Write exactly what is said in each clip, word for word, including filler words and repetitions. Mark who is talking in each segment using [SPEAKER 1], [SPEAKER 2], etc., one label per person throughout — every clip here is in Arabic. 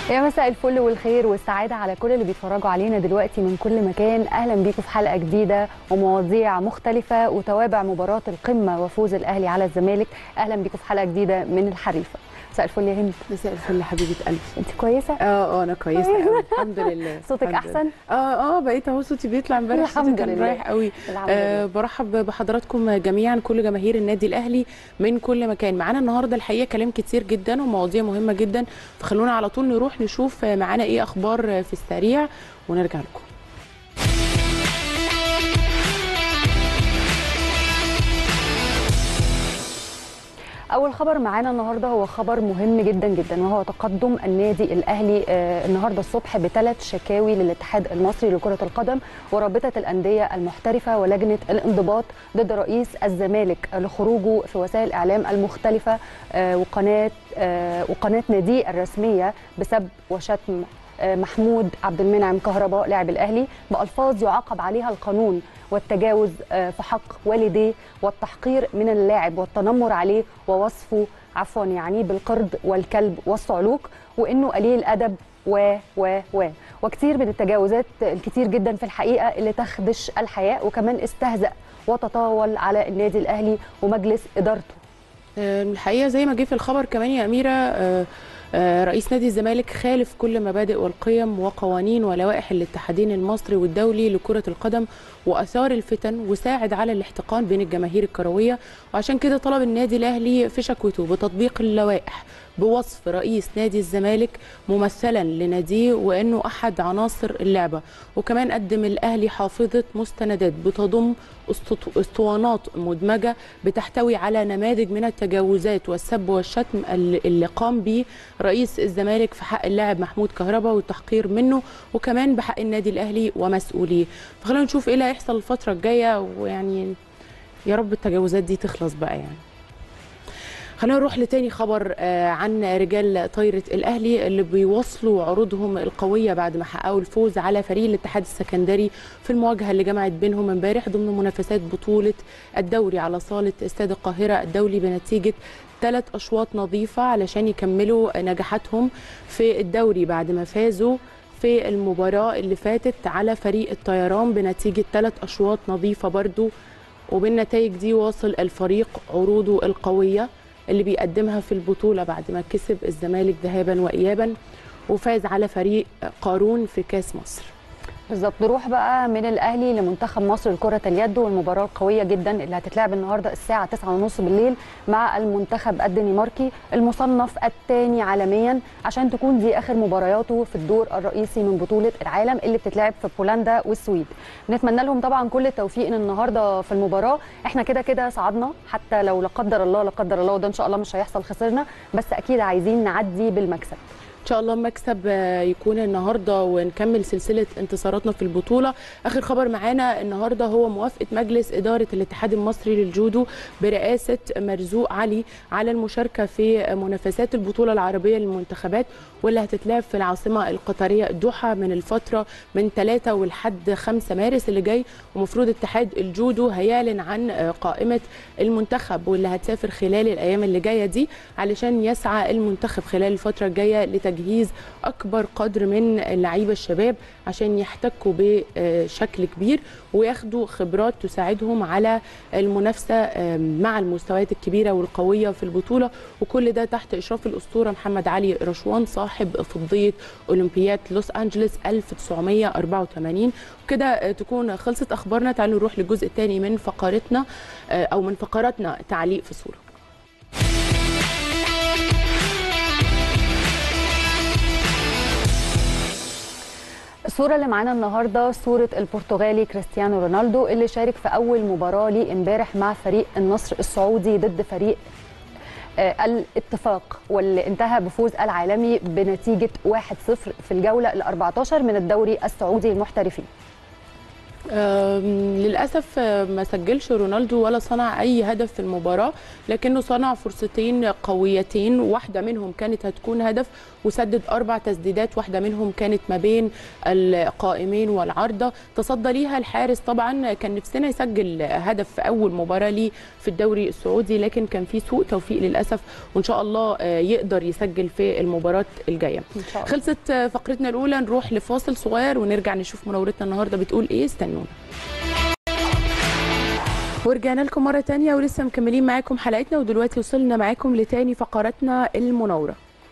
[SPEAKER 1] يا مساء الفل والخير والسعادة على كل اللي بيتفرجوا علينا دلوقتي من كل مكان. أهلا بيكم في حلقة جديدة ومواضيع مختلفة وتوابع مباراة القمة وفوز الأهلي على الزمالك. أهلا بيكم في حلقة جديدة من الحريفة. مساء الفل يا هند.
[SPEAKER 2] مساء الفل حبيبه قلبي.
[SPEAKER 1] انت كويسة؟
[SPEAKER 2] اه اه انا كويسة قوي الحمد لله.
[SPEAKER 1] صوتك
[SPEAKER 2] الحمد
[SPEAKER 1] أحسن؟
[SPEAKER 2] لله. اه اه بقيت اهو صوتي بيطلع امبارح، صوتي كان رايح قوي. آه برحب بحضراتكم جميعا كل جماهير النادي الأهلي من كل مكان. معانا النهارده الحقيقة كلام كتير جدا ومواضيع مهمة جدا، فخلونا على طول نروح نشوف معانا ايه اخبار في السريع ونرجع لكم.
[SPEAKER 1] أول خبر معانا النهارده هو خبر مهم جدا جدا، وهو تقدم النادي الأهلي آه النهارده الصبح بثلاث شكاوي للاتحاد المصري لكرة القدم ورابطة الأندية المحترفة ولجنة الانضباط ضد رئيس الزمالك لخروجه في وسائل الإعلام المختلفة آه وقناة آه وقناة ناديه الرسمية بسب وشتم آه محمود عبد المنعم كهرباء لاعب الأهلي بألفاظ يعاقب عليها القانون، والتجاوز في حق والديه، والتحقير من اللاعب والتنمر عليه ووصفه عفوا يعني بالقرد والكلب والصعلوك، وانه قليل ادب و و و وكثير من التجاوزات الكثير جدا في الحقيقه اللي تخدش الحياء، وكمان استهزأ وتطاول على النادي الاهلي ومجلس ادارته.
[SPEAKER 2] الحقيقه زي ما جه في الخبر كمان يا اميره، رئيس نادي الزمالك خالف كل مبادئ والقيم وقوانين ولوائح الاتحادين المصري والدولي لكرة القدم، وأثار الفتن وساعد على الاحتقان بين الجماهير الكروية، وعشان كده طلب النادي الأهلي في شكوته بتطبيق اللوائح بوصف رئيس نادي الزمالك ممثلا لناديه وأنه أحد عناصر اللعبة. وكمان قدم الأهلي حافظة مستندات بتضم اسطوانات مدمجة بتحتوي على نماذج من التجاوزات والسب والشتم اللي قام به رئيس الزمالك في حق اللاعب محمود كهرباء والتحقير منه، وكمان بحق النادي الأهلي ومسؤوليه. فخلونا نشوف ايه اللي هيحصل الفترة الجاية، ويعني يا رب التجاوزات دي تخلص بقى. يعني خلينا نروح لتاني خبر عن رجال طايرة الأهلي اللي بيواصلوا عروضهم القوية بعد ما حققوا الفوز على فريق الاتحاد السكندري في المواجهة اللي جمعت بينهم امبارح ضمن منافسات بطولة الدوري على صالة استاد القاهرة الدولي بنتيجة ثلاث أشواط نظيفة علشان يكملوا نجاحاتهم في الدوري بعد ما فازوا في المباراة اللي فاتت على فريق الطيران بنتيجة ثلاث أشواط نظيفة برضو. وبالنتائج دي واصل الفريق عروضه القوية اللي بيقدمها في البطولة بعد ما كسب الزمالك ذهابا وإيابا وفاز على فريق قارون في كاس مصر.
[SPEAKER 1] بالظبط. نروح بقى من الاهلي لمنتخب مصر لكره اليد، والمباراه القويه جدا اللي هتتلعب النهارده الساعه تسعة وثلاثين بالليل مع المنتخب الدنماركي المصنف الثاني عالميا، عشان تكون دي اخر مبارياته في الدور الرئيسي من بطوله العالم اللي بتتلعب في بولندا والسويد. بنتمنى لهم طبعا كل التوفيق النهارده في المباراه. احنا كده كده صعدنا، حتى لو لا قدر الله لا قدر الله وده ان شاء الله مش هيحصل خسرنا، بس اكيد عايزين نعدي بالمكسب
[SPEAKER 2] ان شاء الله. مكسب يكون النهارده ونكمل سلسله انتصاراتنا في البطوله. اخر خبر معانا النهارده هو موافقه مجلس اداره الاتحاد المصري للجودو برئاسه مرزوق علي على المشاركه في منافسات البطوله العربيه للمنتخبات واللي هتتلعب في العاصمه القطريه الدوحه من الفتره من ثلاثة ولحد خمسة مارس اللي جاي. ومفروض اتحاد الجودو هيعلن عن قائمه المنتخب واللي هتسافر خلال الايام اللي جايه دي علشان يسعى المنتخب خلال الفتره الجايه لتجهيز تجهيز اكبر قدر من اللعيبه الشباب عشان يحتكوا بشكل كبير وياخدوا خبرات تساعدهم على المنافسه مع المستويات الكبيره والقويه في البطوله، وكل ده تحت اشراف الاسطوره محمد علي رشوان صاحب فضيه اولمبياد لوس انجلوس ألف وتسعمية وأربعة وثمانين. وكده تكون خلصت اخبارنا. تعالوا نروح للجزء الثاني من فقرتنا او من فقراتنا تعليق في صوره.
[SPEAKER 1] الصورة اللي معانا النهارده صورة البرتغالي كريستيانو رونالدو اللي شارك في أول مباراة ليه امبارح مع فريق النصر السعودي ضد فريق آه الاتفاق، واللي انتهى بفوز العالمي بنتيجة واحد صفر في الجولة ال أربعة عشر من الدوري السعودي للمحترفين.
[SPEAKER 2] للأسف ما سجلش رونالدو ولا صنع أي هدف في المباراة، لكنه صنع فرصتين قويتين، واحدة منهم كانت هتكون هدف، وسدد أربع تسديدات، واحدة منهم كانت ما بين القائمين والعارضة تصدى ليها الحارس. طبعا كان نفسنا يسجل هدف في أول مباراة ليه في الدوري السعودي، لكن كان في سوء توفيق للأسف، وإن شاء الله يقدر يسجل في المباراة الجاية. خلصت فقرتنا الأولى، نروح لفاصل صغير ونرجع نشوف منورتنا النهاردة بتقول إيه. استنونا. ورجعنا لكم مرة تانية ولسه مكملين معاكم حلقتنا، ودلوقتي وصلنا معاكم لتاني فقراتنا المناورة.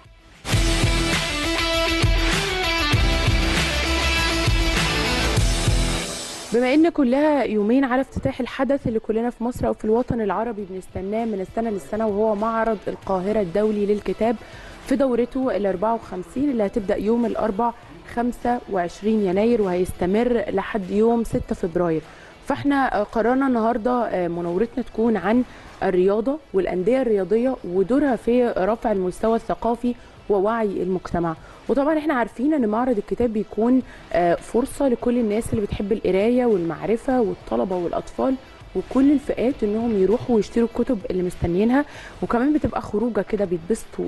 [SPEAKER 2] بما ان كلها يومين على افتتاح الحدث اللي كلنا في مصر او في الوطن العربي بنستناه من السنة للسنة، وهو معرض القاهرة الدولي للكتاب في دورته ال أربعة وخمسين اللي هتبدأ يوم الأربعاء خمسة وعشرين يناير وهيستمر لحد يوم ستة فبراير. فاحنا قررنا النهارده مناورتنا تكون عن الرياضه والانديه الرياضيه ودورها في رفع المستوى الثقافي ووعي المجتمع. وطبعا احنا عارفين ان معرض الكتاب بيكون فرصه لكل الناس اللي بتحب القرايه والمعرفه والطلبه والاطفال وكل الفئات انهم يروحوا ويشتروا الكتب اللي مستنيينها، وكمان بتبقى خروجه كده بيتبسطوا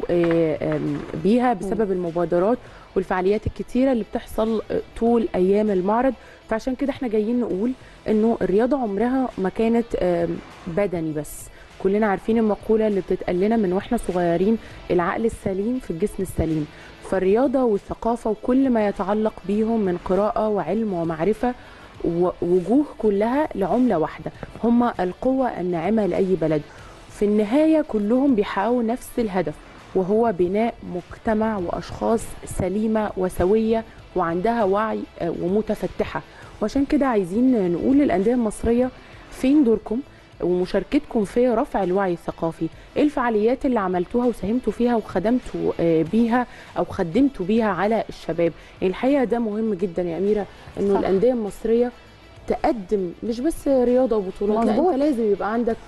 [SPEAKER 2] بيها بسبب المبادرات والفعاليات الكتيره اللي بتحصل طول ايام المعرض. فعشان كده احنا جايين نقول انه الرياضه عمرها ما كانت بدني بس. كلنا عارفين المقوله اللي بتتقال لنا من واحنا صغيرين، العقل السليم في الجسم السليم. فالرياضه والثقافه وكل ما يتعلق بيهم من قراءه وعلم ومعرفه ووجوه كلها لعمله واحده، هم القوه الناعمه لاي بلد. في النهايه كلهم بيحققوا نفس الهدف، وهو بناء مجتمع واشخاص سليمه وسويه وعندها وعي ومتفتحه. وعشان كده عايزين نقول للانديه المصريه فين دوركم ومشاركتكم في رفع الوعي الثقافي؟ ايه الفعاليات اللي عملتوها وساهمتوا فيها وخدمتوا بيها او خدمتوا بيها على الشباب؟ يعني الحقيقه ده مهم جدا يا اميره، انه الانديه المصريه تقدم مش بس رياضه وبطولات، لا انت لازم يبقى عندك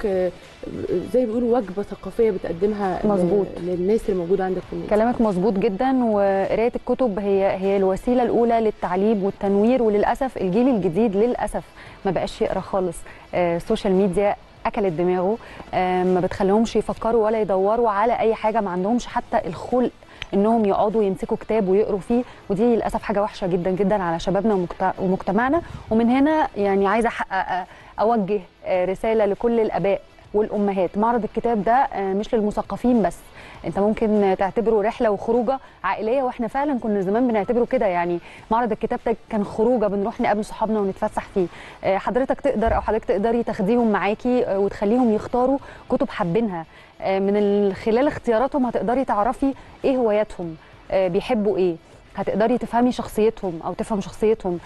[SPEAKER 2] زي بيقولوا وجبه ثقافيه بتقدمها مظبوط للناس اللي موجوده عندك في النادي.
[SPEAKER 1] كلامك مظبوط جدا، وقرايه الكتب هي هي الوسيله الاولى للتعليم والتنوير. وللاسف الجيل الجديد للاسف ما بقاش يقرا خالص. السوشيال ميديا اكلت دماغه، ما بتخليهمش يفكروا ولا يدوروا على اي حاجه، ما عندهمش حتى الخلق انهم يقعدوا يمسكوا كتاب ويقروا فيه، ودي للاسف حاجه وحشه جدا جدا على شبابنا ومجتمعنا. ومن هنا يعني عايزه اوجه رساله لكل الاباء والامهات، معرض الكتاب ده مش للمثقفين بس، انت ممكن تعتبره رحله وخروجه عائليه، واحنا فعلا كنا زمان بنعتبره كده. يعني معرض الكتاب ده كان خروجه بنروح نقابل صحابنا ونتفسح فيه. حضرتك تقدر او حضرتك تقدري تاخديهم معاكي وتخليهم يختاروا كتب حابينها، من خلال اختياراتهم هتقدري تعرفي ايه هواياتهم، بيحبوا ايه، هتقدري تفهمي شخصيتهم او تفهم شخصيتهم،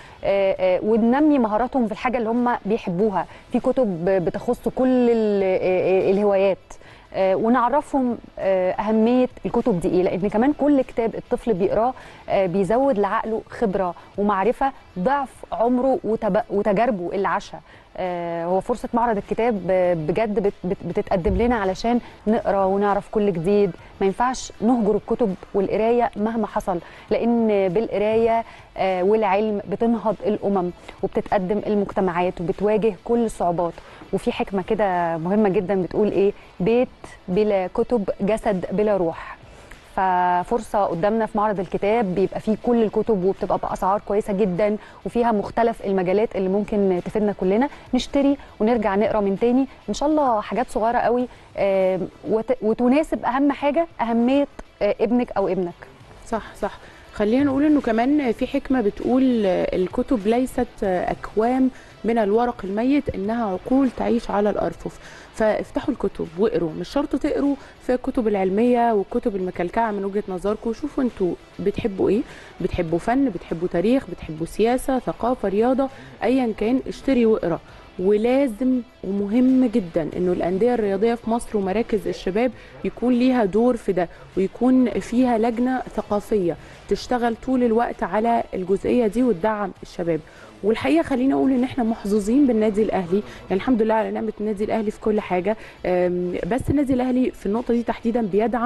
[SPEAKER 1] وننمي مهاراتهم في الحاجه اللي هم بيحبوها. في كتب بتخص كل الهوايات، ونعرفهم أهمية الكتب دي إيه، لأن كمان كل كتاب الطفل بيقراه بيزود لعقله خبرة ومعرفة ضعف عمره وتجاربه اللي عاشها. هو فرصة معرض الكتاب بجد بتتقدم لنا علشان نقرا ونعرف كل جديد. ما ينفعش نهجر الكتب والقراية مهما حصل، لأن بالقراية والعلم بتنهض الأمم وبتتقدم المجتمعات وبتواجه كل الصعوبات. وفي حكمة كده مهمة جدا بتقول إيه؟ بيت بلا كتب جسد بلا روح. ففرصة قدامنا في معرض الكتاب بيبقى فيه كل الكتب وبتبقى بأسعار كويسة جدا وفيها مختلف المجالات اللي ممكن تفيدنا كلنا. نشتري ونرجع نقرا من تاني إن شاء الله حاجات صغيرة قوي وتناسب أهم حاجة أهمية ابنك أو ابنك.
[SPEAKER 2] صح صح. خلينا نقول انه كمان في حكمة بتقول الكتب ليست أكوام من الورق الميت، إنها عقول تعيش على الأرفف. فافتحوا الكتب واقروا، مش شرط تقروا في الكتب العلمية والكتب المكلكعة من وجهة نظركم. شوفوا انتوا بتحبوا ايه، بتحبوا فن، بتحبوا تاريخ، بتحبوا سياسة، ثقافة، رياضة، أيا كان اشتري واقرا. ولازم ومهم جدا انه الانديه الرياضيه في مصر ومراكز الشباب يكون ليها دور في ده، ويكون فيها لجنه ثقافيه تشتغل طول الوقت على الجزئيه دي وتدعم الشباب. والحقيقه خلينا اقول ان احنا محظوظين بالنادي الاهلي، يعني الحمد لله على نعمه النادي الاهلي في كل حاجه، بس النادي الاهلي في النقطه دي تحديدا بيدعم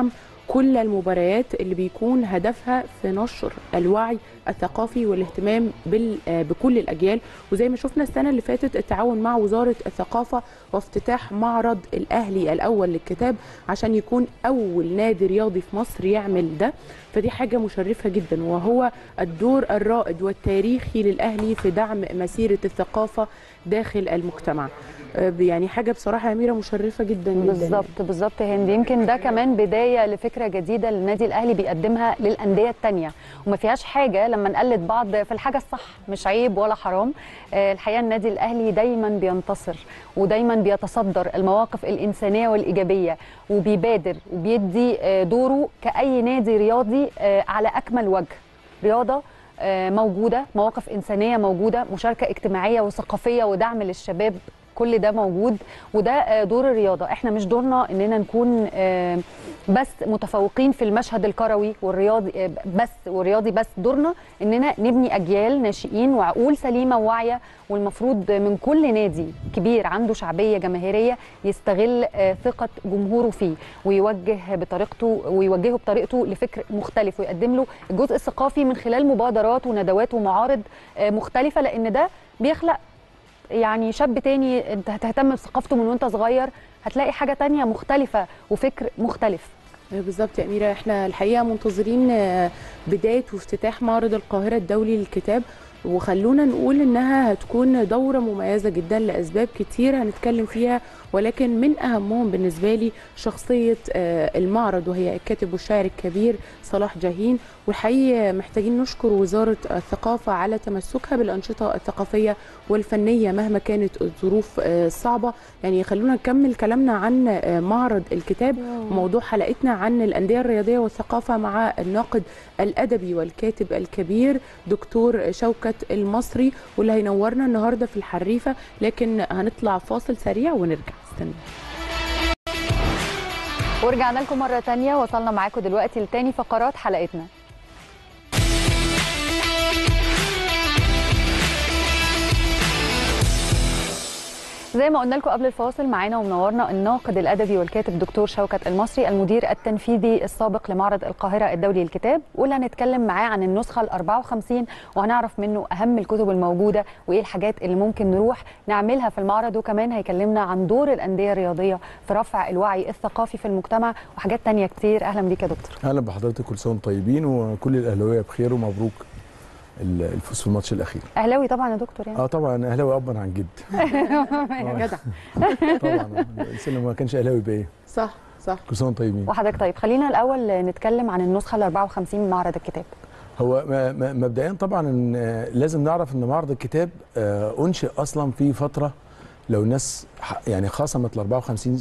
[SPEAKER 2] كل المباريات اللي بيكون هدفها في نشر الوعي الثقافي والاهتمام بال- آه، بكل الأجيال. وزي ما شفنا السنة اللي فاتت التعاون مع وزارة الثقافة وافتتاح معرض الأهلي الأول للكتاب عشان يكون أول نادي رياضي في مصر يعمل ده، فدي حاجة مشرفة جدا، وهو الدور الرائد والتاريخي للأهلي في دعم مسيرة الثقافة داخل المجتمع. آه، يعني حاجة بصراحة يا أميرة مشرفة جدا جدا.
[SPEAKER 1] بالظبط بالظبط هند، يمكن ده كمان بدايه لفكره جديده للنادي الاهلي بيقدمها للانديه الثانيه، وما فيهاش حاجه لما نقلد بعض في الحاجه الصح، مش عيب ولا حرام. آه، الحقيقه النادي الاهلي دايما بينتصر ودايما بيتصدر المواقف الانسانيه والايجابيه، وبيبادر وبيدي آه، دوره كاي نادي رياضي آه، على اكمل وجه. رياضه آه، موجوده، مواقف انسانيه موجوده، مشاركه اجتماعيه وثقافيه ودعم للشباب، كل ده موجود. وده آه، دور الرياضه. احنا مش دورنا اننا نكون آه، بس متفوقين في المشهد الكروي والرياضي آه، بس والرياضي بس، دورنا اننا نبني اجيال ناشئين وعقول سليمه وواعيه. والمفروض من كل نادي كبير عنده شعبيه جماهيريه يستغل آه، ثقه جمهوره فيه، ويوجه بطريقته ويوجهه بطريقته لفكر مختلف، ويقدم له الجزء الثقافي من خلال مبادرات وندوات ومعارض آه، مختلفه، لان ده بيخلق يعني شاب تاني انت هتهتم بثقافته من وانت صغير، هتلاقي حاجة تانية مختلفة وفكر مختلف.
[SPEAKER 2] بالظبط يا أميرة، احنا الحقيقة منتظرين آه، بداية وافتتاح معرض القاهرة الدولي للكتاب، وخلونا نقول انها هتكون دورة مميزة جدا لأسباب كتير هنتكلم فيها، ولكن من أهمهم بالنسبة لي شخصية آه، المعرض، وهي الكاتب والشاعر الكبير صلاح جاهين. والحقيقة محتاجين نشكر وزارة الثقافة على تمسكها بالأنشطة الثقافية والفنية مهما كانت الظروف آه، صعبة. يعني خلونا نكمل كلامنا عن آه، معرض الكتاب، موضوع حلقتنا عن الأندية الرياضية والثقافة مع الناقد الأدبي والكاتب الكبير دكتور شوكت المصري، واللي هينورنا النهارده في الحريفة. لكن هنطلع فاصل سريع ونرجع، استنى.
[SPEAKER 1] ورجعنا لكم مرة تانية، وصلنا معاكم دلوقتي لتاني فقرات حلقتنا. زي ما قلنا لكم قبل الفاصل، معانا ومنورنا الناقد الادبي والكاتب دكتور شوكت المصري، المدير التنفيذي السابق لمعرض القاهره الدولي للكتاب، واللي هنتكلم معاه عن النسخه ال أربعة وخمسين، وهنعرف منه اهم الكتب الموجوده وايه الحاجات اللي ممكن نروح نعملها في المعرض. وكمان هيكلمنا عن دور الانديه الرياضيه في رفع الوعي الثقافي في المجتمع وحاجات تانية كتير. اهلا بيك يا دكتور.
[SPEAKER 3] اهلا بحضرتك، كل سنه وانتم طيبين وكل الاهلاويه بخير ومبروك الفوز في الماتش الاخير.
[SPEAKER 1] اهلاوي طبعا يا دكتور يعني؟
[SPEAKER 3] اه طبعا اهلاوي ابا عن جد.
[SPEAKER 2] يا جدع.
[SPEAKER 3] طبعا الانسان ما كانش اهلاوي يبقى ايه؟
[SPEAKER 2] صح صح.
[SPEAKER 3] كل سنه وانتم طيبين.
[SPEAKER 1] وحضرتك طيب، خلينا الاول نتكلم عن النسخه ال أربعة وخمسين من معرض الكتاب.
[SPEAKER 3] هو مبدئيا طبعا إن لازم نعرف ان معرض الكتاب انشئ اصلا في فتره، لو الناس يعني خصمت ال أربعة وخمسين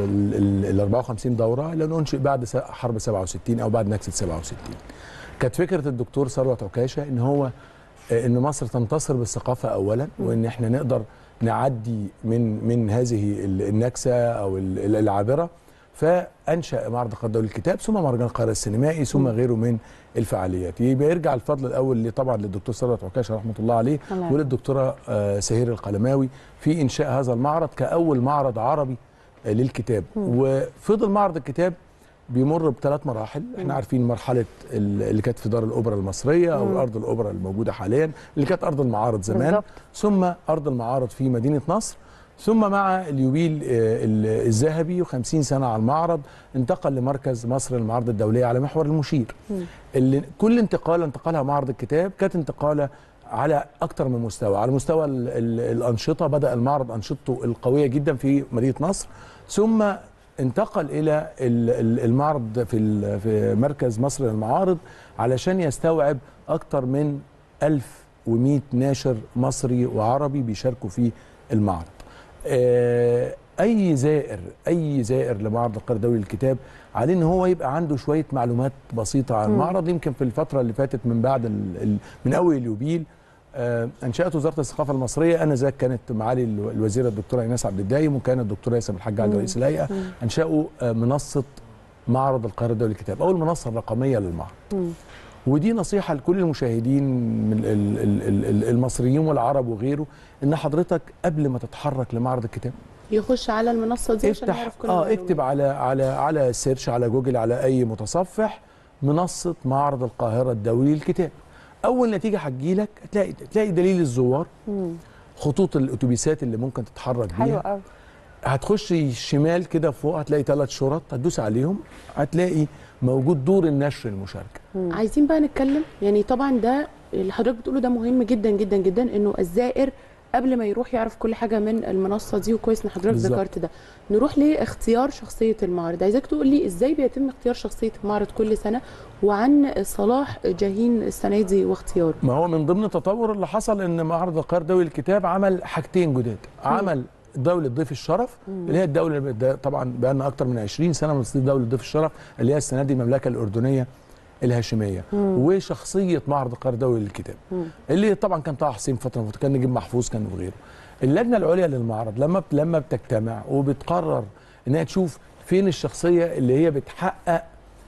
[SPEAKER 3] ال أربعة وخمسين دوره، لانه انشئ بعد حرب سبعة وستين او بعد نكسه سبعة وستين. كانت فكره الدكتور ثروت عكاشه ان هو ان مصر تنتصر بالثقافه اولا، وان احنا نقدر نعدي من من هذه النكسه او العابره. فانشا معرض القاهره الدولي للكتاب، ثم مهرجان القاهره السينمائي، ثم غيره من الفعاليات. يبقى يرجع الفضل الاول طبعا للدكتور ثروت عكاشه رحمه الله عليه، وللدكتوره سهير القلماوي في انشاء هذا المعرض كاول معرض عربي للكتاب. وفضل معرض الكتاب بيمر بثلاث مراحل. احنا عارفين مرحله اللي كانت في دار الاوبرا المصريه او ارض الاوبرا الموجوده حاليا، اللي كانت ارض المعارض زمان بالضبط. ثم ارض المعارض في مدينه نصر، ثم مع اليوبيل الذهبي وخمسين سنه على المعرض انتقل لمركز مصر للمعارض الدوليه على محور المشير. اللي كل انتقاله انتقالها معرض الكتاب كانت انتقاله على اكثر من مستوى. على مستوى ال ال الانشطه، بدا المعرض انشطته القويه جدا في مدينه نصر، ثم انتقل الى المعرض في في مركز مصر للمعارض علشان يستوعب اكثر من ألف ومئة ناشر مصري وعربي بيشاركوا في المعرض. اي زائر اي زائر لمعرض القاهره الدولي للكتاب عليه ان هو يبقى عنده شويه معلومات بسيطه عن المعرض. يمكن في الفتره اللي فاتت من بعد من اول اليوبيل انشات وزاره الثقافه المصريه، انا ذاك كانت معالي الوزيره الدكتوره ايناس عبد الدايم، وكان الدكتور ياسر الحاج علي رئيس الهيئه، انشاوا منصه معرض القاهره الدولي للكتاب، اول منصه رقميه للمعرض. مم. ودي نصيحه لكل المشاهدين من المصريين والعرب وغيره، ان حضرتك قبل ما تتحرك لمعرض الكتاب
[SPEAKER 2] يخش على المنصه دي عشان
[SPEAKER 3] افتح
[SPEAKER 2] يعرف كل
[SPEAKER 3] اه
[SPEAKER 2] المعلومات.
[SPEAKER 3] اكتب على على على سيرش على جوجل على اي متصفح منصه معرض القاهره الدولي للكتاب. اول نتيجه هتجيلك هتلاقي تلاقي دليل الزوار،
[SPEAKER 1] مم.
[SPEAKER 3] خطوط الاتوبيسات اللي ممكن تتحرك
[SPEAKER 1] حلو
[SPEAKER 3] بيها.
[SPEAKER 1] قوي.
[SPEAKER 3] هتخش شمال كده فوق هتلاقي ثلاث شرط، هتدوس عليهم هتلاقي موجود دور النشر المشاركه.
[SPEAKER 1] مم.
[SPEAKER 2] عايزين بقى نتكلم، يعني طبعا ده اللي حضرتك بتقوله ده مهم جدا جدا جدا، انه الزائر قبل ما يروح يعرف كل حاجه من المنصه دي، وكويس ان حضرتك
[SPEAKER 3] بالظبط.
[SPEAKER 2] ذكرت ده. نروح لاختيار شخصيه المعرض. عايزاك تقول لي ازاي بيتم اختيار شخصيه المعرض كل سنه، وعن صلاح جاهين السنه دي واختياره.
[SPEAKER 3] ما هو من ضمن التطور اللي حصل ان معرض القاهره الدولي للكتاب عمل حاجتين جداد. عمل دوله ضيف الشرف اللي هي الدوله اللي طبعا بقى لنا اكتر من عشرين سنه بنستضيف دوله ضيف الشرف، اللي هي السنه دي المملكه الاردنيه الهاشميه.
[SPEAKER 1] مم.
[SPEAKER 3] وشخصيه معرض القاهره الدولي للكتاب
[SPEAKER 1] مم.
[SPEAKER 3] اللي طبعا كان طه حسين فتره، كان نجيب محفوظ، كان وغيره. اللجنه العليا للمعرض لما لما بتجتمع وبتقرر انها تشوف فين الشخصيه اللي هي بتحقق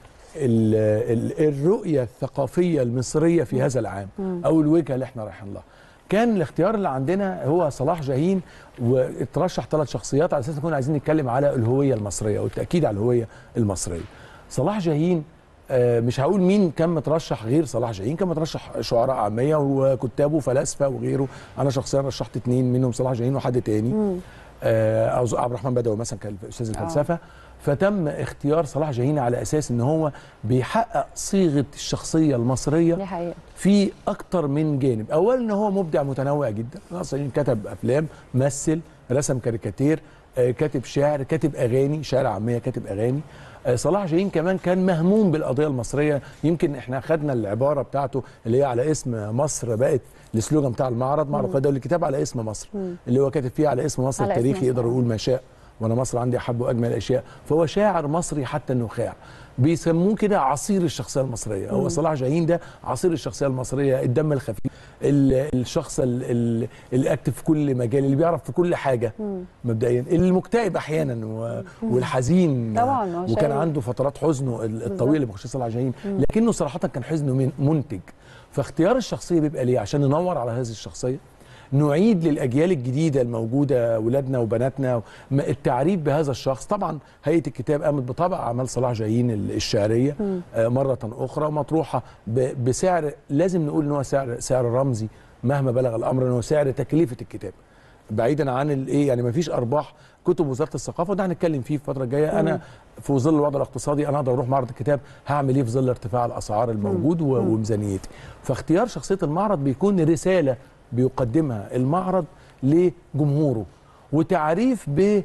[SPEAKER 3] ال ال الرؤيه الثقافيه المصريه في هذا العام او الوجهه اللي احنا رايحين لها. كان الاختيار اللي عندنا هو صلاح جاهين، واترشح ثلاث شخصيات على اساس نكون عايزين نتكلم على الهويه المصريه والتاكيد على الهويه المصريه. صلاح جاهين مش هقول مين كان مترشح غير صلاح جاهين، كان مترشح شعراء عاميه وكتاب وفلاسفه وغيره. انا شخصيا رشحت اثنين منهم صلاح جاهين وحد تاني، آه عبد الرحمن بدوي مثلا كان استاذ الفلسفه. فتم اختيار صلاح جاهين على اساس ان هو بيحقق صيغه الشخصيه المصريه
[SPEAKER 1] دي حقيقة.
[SPEAKER 3] في اكتر من جانب. اولا ان هو مبدع متنوع جدا، صلاح جاهين كتب افلام، مثل، رسم كاريكاتير، آه كاتب شعر، كاتب اغاني، شعر عاميه، كاتب اغاني. صلاح جاهين كمان كان مهموم بالقضيه المصريه. يمكن احنا خدنا العباره بتاعته اللي هي على اسم مصر، بقت السلوجان بتاع المعرض، معرض القاهره الدولي للكتاب على اسم مصر. مم. اللي هو كاتب فيه على اسم مصر التاريخي يقدر يقول ما شاء، وانا مصر عندي احب واجمل الاشياء. فهو شاعر مصري حتى النخاع، بيسموه كده عصير الشخصيه المصريه. هو صلاح جاهين ده عصير الشخصيه المصريه، الدم الخفيف، الشخص الاكتف في كل مجال، اللي بيعرف في كل حاجه مبدئيا، المكتئب احيانا والحزين
[SPEAKER 1] طبعا،
[SPEAKER 3] وكان عنده فترات حزنه الطويله بخصوص صلاح جاهين، لكنه صراحه كان حزنه منتج. فاختيار الشخصيه بيبقى ليه؟ عشان ندور على هذه الشخصيه، نعيد للاجيال الجديده الموجوده ولادنا وبناتنا التعريف بهذا الشخص. طبعا هيئه الكتاب قامت بطبع اعمال صلاح جاهين الشعريه مره اخرى مطروحه بسعر، لازم نقول ان هو سعر سعر رمزي مهما بلغ الامر، ان هو سعر تكلفه الكتاب بعيدا عن الايه، يعني ما فيش ارباح كتب وزاره الثقافه، وده هنتكلم فيه الفتره الجايه. انا في ظل الوضع الاقتصادي انا اقدر اروح معرض الكتاب هعمل ايه في ظل ارتفاع الاسعار الموجود وميزانيتي. فاختيار شخصيه المعرض بيكون رساله بيقدمها المعرض لجمهوره، وتعريف ب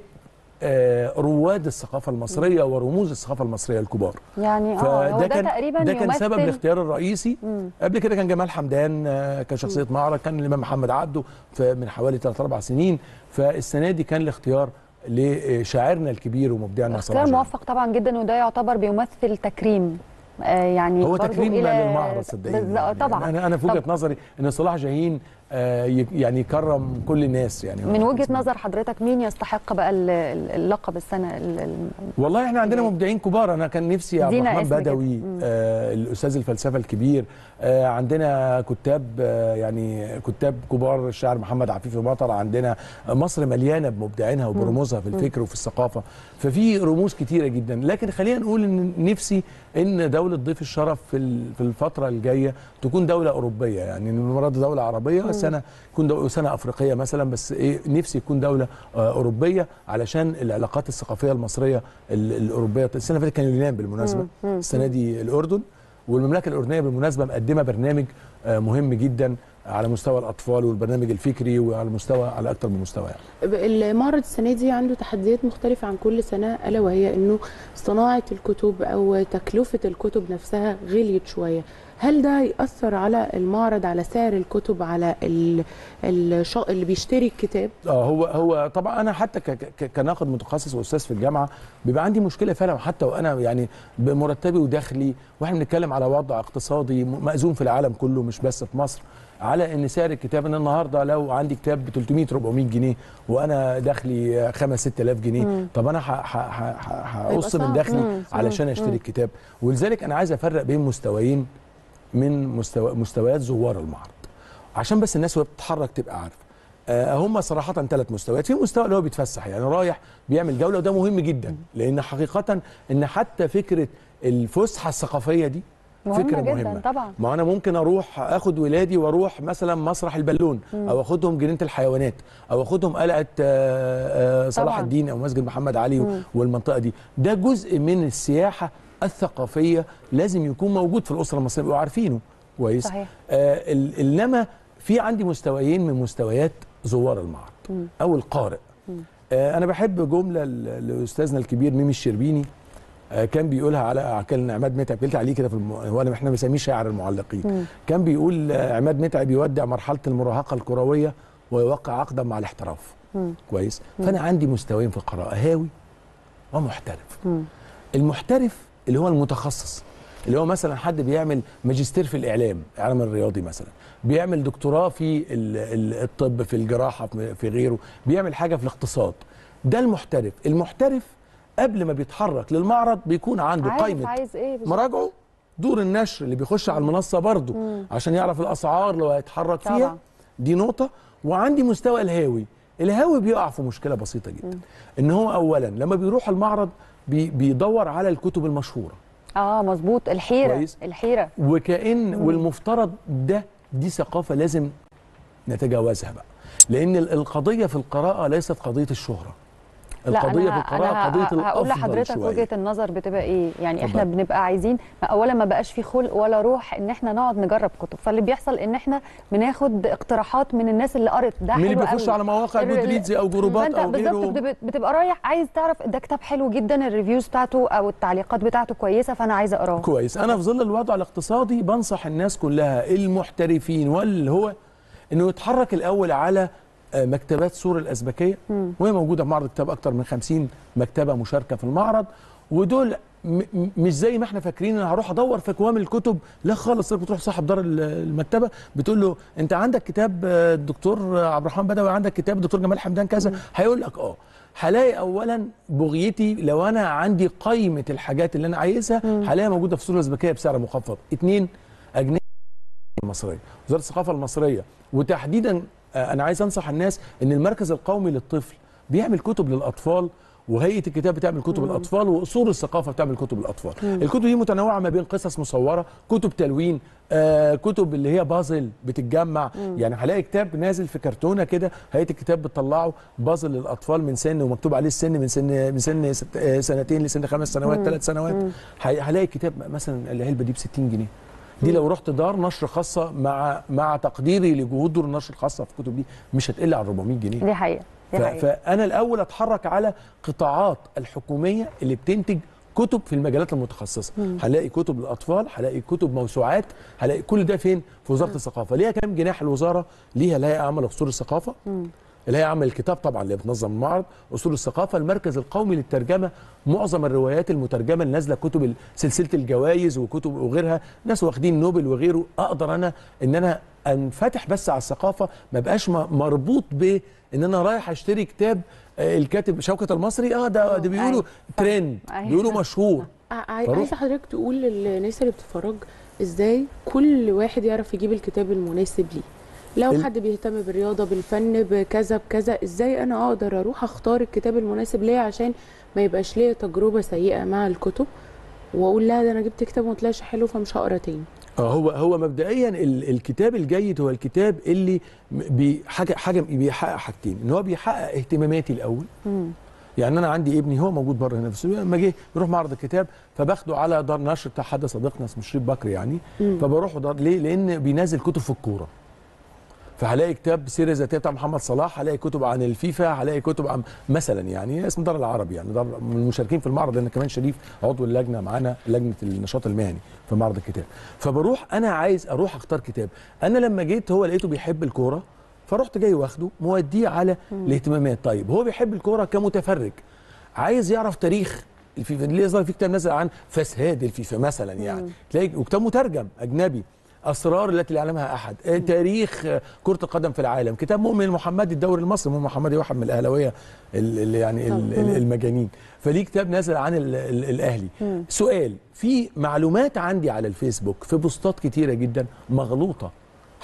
[SPEAKER 3] رواد الثقافه المصريه ورموز الثقافه المصريه الكبار.
[SPEAKER 1] يعني اه
[SPEAKER 3] فده كان
[SPEAKER 1] تقريبا
[SPEAKER 3] ده كان سبب الاختيار الرئيسي.
[SPEAKER 1] مم.
[SPEAKER 3] قبل كده كان جمال حمدان كشخصيه معرض، كان الامام محمد عبده من حوالي ثلاث اربع سنين. فالسنه دي كان الاختيار لشاعرنا الكبير ومبدعنا صلاح
[SPEAKER 1] جاهين. اختيار موفق طبعا جدا، وده يعتبر بيمثل تكريم، آه يعني
[SPEAKER 3] هو تكريم
[SPEAKER 1] إلى
[SPEAKER 3] للمعرض صدقيني.
[SPEAKER 1] يعني طبعا
[SPEAKER 3] انا انا في وجهه نظري ان صلاح جاهين آه يعني يكرم كل الناس. يعني
[SPEAKER 1] من وجهه نظر حضرتك مين يستحق بقى اللقب السنه؟
[SPEAKER 3] والله احنا عندنا مبدعين كبار. انا كان نفسي عبد الرحمن بدوي، آه الاستاذ الفلسفه الكبير. آه عندنا كتاب، آه يعني كتاب كبار، الشاعر محمد عفيف مطر. عندنا مصر مليانه بمبدعينها وبرموزها في الفكر وفي الثقافه، ففي رموز كتيره جدا. لكن خلينا نقول ان نفسي ان دوله ضيف الشرف في في الفتره الجايه تكون دوله اوروبيه، يعني المره دي دوله عربيه، سنه تكون سنه افريقيه مثلا، بس ايه نفسي يكون دوله آه اوروبيه علشان العلاقات الثقافيه المصريه الاوروبيه. السنه اللي فاتت كان اليونان بالمناسبه، السنه دي الاردن. والمملكه الاردنيه بالمناسبه مقدمه برنامج آه مهم جدا على مستوى الاطفال والبرنامج الفكري، وعلى مستوى على اكثر من مستوى. يعني
[SPEAKER 2] المعرض السنه دي عنده تحديات مختلفه عن كل سنه، الا وهي انه صناعه الكتب او تكلفه الكتب نفسها غليت شويه. هل ده يأثر على المعرض، على سعر الكتب، على ال ال اللي بيشتري الكتاب؟
[SPEAKER 3] اه هو هو طبعا انا حتى ك ك كناقد متخصص واستاذ في الجامعه بيبقى عندي مشكله فعلا، حتى وانا يعني بمرتبي ودخلي، واحنا بنتكلم على وضع اقتصادي مأزوم في العالم كله مش بس في مصر، على ان سعر الكتاب، ان النهارده لو عندي كتاب ب ثلاثمية اربعمية جنيه وانا دخلي خمسة ستة آلاف جنيه، مم. طب انا هقص من دخلي مم. علشان اشتري مم. الكتاب. ولذلك انا عايز افرق بين مستويين من مستوى مستويات زوار المعرض، عشان بس الناس وهي بتتحرك تبقى عارفه. آه هم صراحه ثلاث مستويات. في مستوى اللي هو بيتفسح يعني رايح بيعمل جوله، وده مهم جدا لان حقيقه ان حتى فكره الفسحه الثقافيه دي فكره
[SPEAKER 1] مهمة
[SPEAKER 3] مهمه
[SPEAKER 1] جدا طبعا.
[SPEAKER 3] ما انا ممكن اروح اخد ولادي واروح مثلا مسرح البالون، مم. او اخدهم جنينه الحيوانات، او اخدهم قلعه صلاح طبعا. الدين او مسجد محمد علي، مم. والمنطقه دي ده جزء من السياحه الثقافيه لازم يكون موجود في الاسره المصريه، يبقوا عارفينه كويس. صحيح. آه انما في عندي مستويين من مستويات زوار المعرض، مم. او القارئ. مم. آه انا بحب جمله لاستاذنا الكبير ميمي الشربيني كان بيقولها على كان عماد متعب، قلت عليه كده في الم... هو انا احنا بنسميه شاعر المعلقين. مم. كان بيقول عماد متعب يودع مرحله المراهقه الكرويه ويوقع عقدا مع الاحتراف. مم. كويس. مم. فانا عندي مستويين في القراءه، هاوي ومحترف. مم. المحترف اللي هو المتخصص، اللي هو مثلا حد بيعمل ماجستير في الاعلام، الاعلام الرياضي مثلا، بيعمل دكتوراه في الطب، في الجراحه، في غيره، بيعمل حاجه في الاقتصاد. ده المحترف. المحترف قبل ما بيتحرك للمعرض بيكون عنده قائمه
[SPEAKER 1] عايز ايه
[SPEAKER 3] مراجعه، دور النشر اللي بيخش على المنصه برضه مم. عشان يعرف الاسعار لو هيتحرك فيها طبعا. دي نقطه. وعندي مستوى الهاوي. الهاوي بيقع في مشكله بسيطه جدا، مم. ان هو اولا لما بيروح المعرض بي بيدور على الكتب المشهوره.
[SPEAKER 1] اه مظبوط، الحيره كويس. الحيره
[SPEAKER 3] وكأن مم. والمفترض ده دي ثقافه لازم نتجاوزها بقى، لان القضيه في القراءه ليست قضيه الشهره. القضيه في القراءه قضيه الافضل.
[SPEAKER 1] هقول لحضرتك وجهه النظر بتبقى ايه. يعني
[SPEAKER 3] طبعا.
[SPEAKER 1] احنا بنبقى عايزين اولا ما بقاش في خلق ولا روح ان احنا نقعد نجرب كتب، فاللي بيحصل ان احنا بناخد اقتراحات من الناس اللي قرت ده حلو قوي،
[SPEAKER 3] اللي بيخش على مواقع جودريدز او جروبات او غيره.
[SPEAKER 1] بالظبط بتبقى رايح عايز تعرف ده كتاب حلو جدا، الريفيوز بتاعته او التعليقات بتاعته كويسه، فانا عايز اقراه
[SPEAKER 3] كويس. انا في ظل الوضع الاقتصادي بنصح الناس كلها المحترفين واللي هو انه يتحرك الاول على مكتبات سور الأزبكية، مم. وهي موجودة في معرض الكتاب، أكتر من خمسين مكتبة مشاركة في المعرض. ودول مش زي ما احنا فاكرين انا هروح ادور في اكوام الكتب، لا خالص. بتروح صاحب دار المكتبة بتقول له انت عندك كتاب الدكتور عبد الرحمن بدوي، عندك كتاب الدكتور جمال حمدان كذا، هيقول لك اه. هلاقي اولا بغيتي لو انا عندي قائمة الحاجات اللي انا عايزها هلاقيها موجودة في سور الأزبكية بسعر مخفض. اتنين، أجنبي المصرية، وزارة الثقافة المصرية، وتحديدا أنا عايز أنصح الناس إن المركز القومي للطفل بيعمل كتب للأطفال، وهيئة الكتاب بتعمل كتب مم. الأطفال، وأصول الثقافة بتعمل كتب الأطفال. مم. الكتب دي متنوعة ما بين قصص مصورة، كتب تلوين، آه، كتب اللي هي بازل بتتجمع. مم. يعني هلاقي كتاب نازل في كرتونة كده، هيئة الكتاب بتطلعه بازل للأطفال من سن، ومكتوب عليه السن من سن من سن سنتين لسن خمس سنوات، ثلاث سنوات. هلاقي كتاب مثلا العلبة دي ب ستين جنيه. دي لو رحت دار نشر خاصه مع مع تقديري لجهود دور النشر الخاصه في الكتب دي مش هتقل عن أربعمية جنيه.
[SPEAKER 1] دي حقيقه. دي حقيقة.
[SPEAKER 3] فانا الاول اتحرك على قطاعات الحكوميه اللي بتنتج كتب في المجالات المتخصصه. هلاقي كتب للاطفال، هلاقي كتب موسوعات، هلاقي كل ده فين؟ في وزاره مم. الثقافه. ليها كام جناح الوزاره؟ ليها الهيئه العامه لاصول الثقافه، مم. الهيئه العامه للكتاب طبعا اللي بتنظم المعرض، اصول الثقافه، المركز القومي للترجمه، معظم الروايات المترجمه اللي نازله، كتب سلسله الجوائز وكتب وغيرها، ناس واخدين نوبل وغيره. اقدر انا ان انا انفتح بس على الثقافه، ما بقاش مربوط ب ان انا رايح اشتري كتاب الكاتب شوكت المصري، اه ده ده بيقولوا ترند، بيقولوا مشهور.
[SPEAKER 2] عايزه حضرتك تقول للناس اللي بتتفرج ازاي كل واحد يعرف يجيب الكتاب المناسب ليه. لو ال... حد بيهتم بالرياضه، بالفن، بكذا بكذا، ازاي انا اقدر اروح اختار الكتاب المناسب ليا عشان ما يبقاش ليا تجربه سيئه مع الكتب واقول لا ده انا جبت كتاب وما طلعش حلو فمش هقرا تاني.
[SPEAKER 3] اه هو هو مبدئيا الكتاب الجيد هو الكتاب اللي بحاجه حاجه بيحقق حاجتين، ان هو بيحقق اهتماماتي الاول. مم. يعني انا عندي ابني هو موجود بره هنا في السعوديه، لما جه يروح معرض الكتاب فباخده على دار نشر بتاع حد صديقنا اسمه شريف بكر يعني. مم. فبروح دار ليه؟ لان بينزل كتب في الكوره. فهلاقي كتاب سيره ذاتيه بتاع محمد صلاح، هلاقي كتب عن الفيفا، هلاقي كتب عن مثلا يعني اسم دار العربي، يعني دار من المشاركين في المعرض، لان كمان شريف عضو اللجنه معانا، لجنه النشاط المهني في معرض الكتاب. فبروح انا عايز اروح اختار كتاب. انا لما جيت هو لقيته بيحب الكوره، فرحت جاي واخده موديه على الاهتمامات. طيب هو بيحب الكوره كمتفرج، عايز يعرف تاريخ الفيفا، اللي يظهر في كتاب نزل عن فساد الفيفا مثلا يعني، تلاقي وكتاب مترجم اجنبي، اسرار التي لا يعلمها احد، تاريخ كره القدم في العالم، كتاب مؤمن المحمدي الدوري المصري، مؤمن المحمدي واحد من الاهلاويه اللي يعني المجانين، فليه كتاب نازل عن الاهلي. سؤال، في معلومات عندي على الفيسبوك في بوستات كتيره جدا مغلوطه،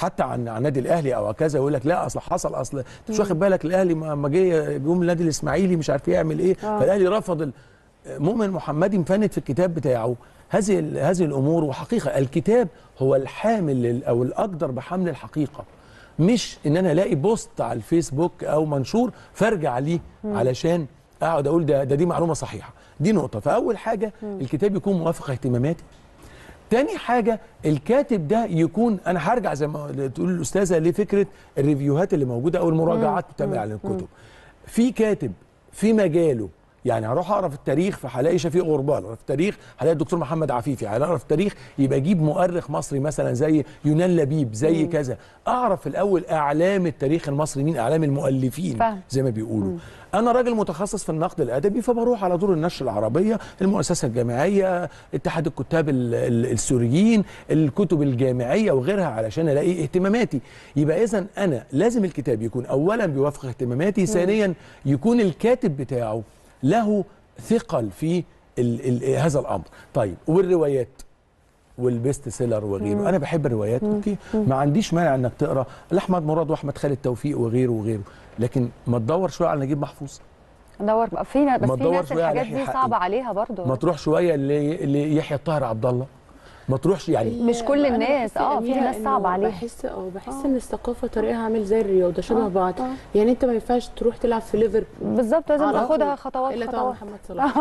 [SPEAKER 3] حتى عن عن النادي الاهلي او كذا، يقول لك لا اصل حصل، اصل انت مش واخد بالك الاهلي ما جه جم النادي الاسماعيلي مش عارف يعمل ايه، آه. فالاهلي رفض. مؤمن محمدي مفند في الكتاب بتاعه هذه هذه الامور. وحقيقه الكتاب هو الحامل او الاقدر بحمل الحقيقه، مش ان انا الاقي بوست على الفيسبوك او منشور فارجع ليه علشان اقعد اقول ده, ده دي معلومه صحيحه. دي نقطه. فاول حاجه مم. الكتاب يكون موافق اهتماماتي. تاني حاجه الكاتب ده يكون، انا هرجع زي ما تقول الاستاذه لفكره الريفيوهات اللي موجوده او المراجعات بتاعت على الكتب. في كاتب في مجاله، يعني هروح اقرا في التاريخ فهلاقي شفيق غربال، اقرا في التاريخ هلاقي الدكتور محمد عفيفي، هقرا في التاريخ يبقى اجيب مؤرخ مصري مثلا زي يونان لبيب زي مم. كذا، اعرف في الاول اعلام التاريخ المصري مين، اعلام المؤلفين فهم. زي ما بيقولوا. مم. انا راجل متخصص في النقد الادبي، فبروح على دور النشر العربيه، المؤسسه الجامعيه، اتحاد الكتاب السوريين، الكتب الجامعيه وغيرها، علشان الاقي اهتماماتي. يبقى اذا انا لازم الكتاب يكون اولا بيوافق اهتماماتي، ثانيا يكون الكاتب بتاعه له ثقل في ال ال هذا الامر. طيب والروايات والبيست سيلر وغيره، مم. انا بحب الروايات، مم. اوكي مم. ما عنديش مانع انك تقرا لاحمد مراد واحمد خالد توفيق وغيره وغيره، لكن ما تدور شويه على نجيب محفوظ،
[SPEAKER 1] دور بقى فينا، بس في ناس الحاجات دي صعبه عليها برضه.
[SPEAKER 3] ما تروح شويه ليحيى الطاهر عبد الله، ما تروحش يعني
[SPEAKER 1] مش كل الناس. اه في ناس صعب عليها.
[SPEAKER 2] بحس اه بحس آه. ان الثقافه طريقها عامل زي الرياضه شبه آه. بعض. آه. يعني انت ما ينفعش تروح تلعب في ليفربول
[SPEAKER 1] بالظبط، لازم تاخدها خطوات
[SPEAKER 2] الا طبعا محمد صلاح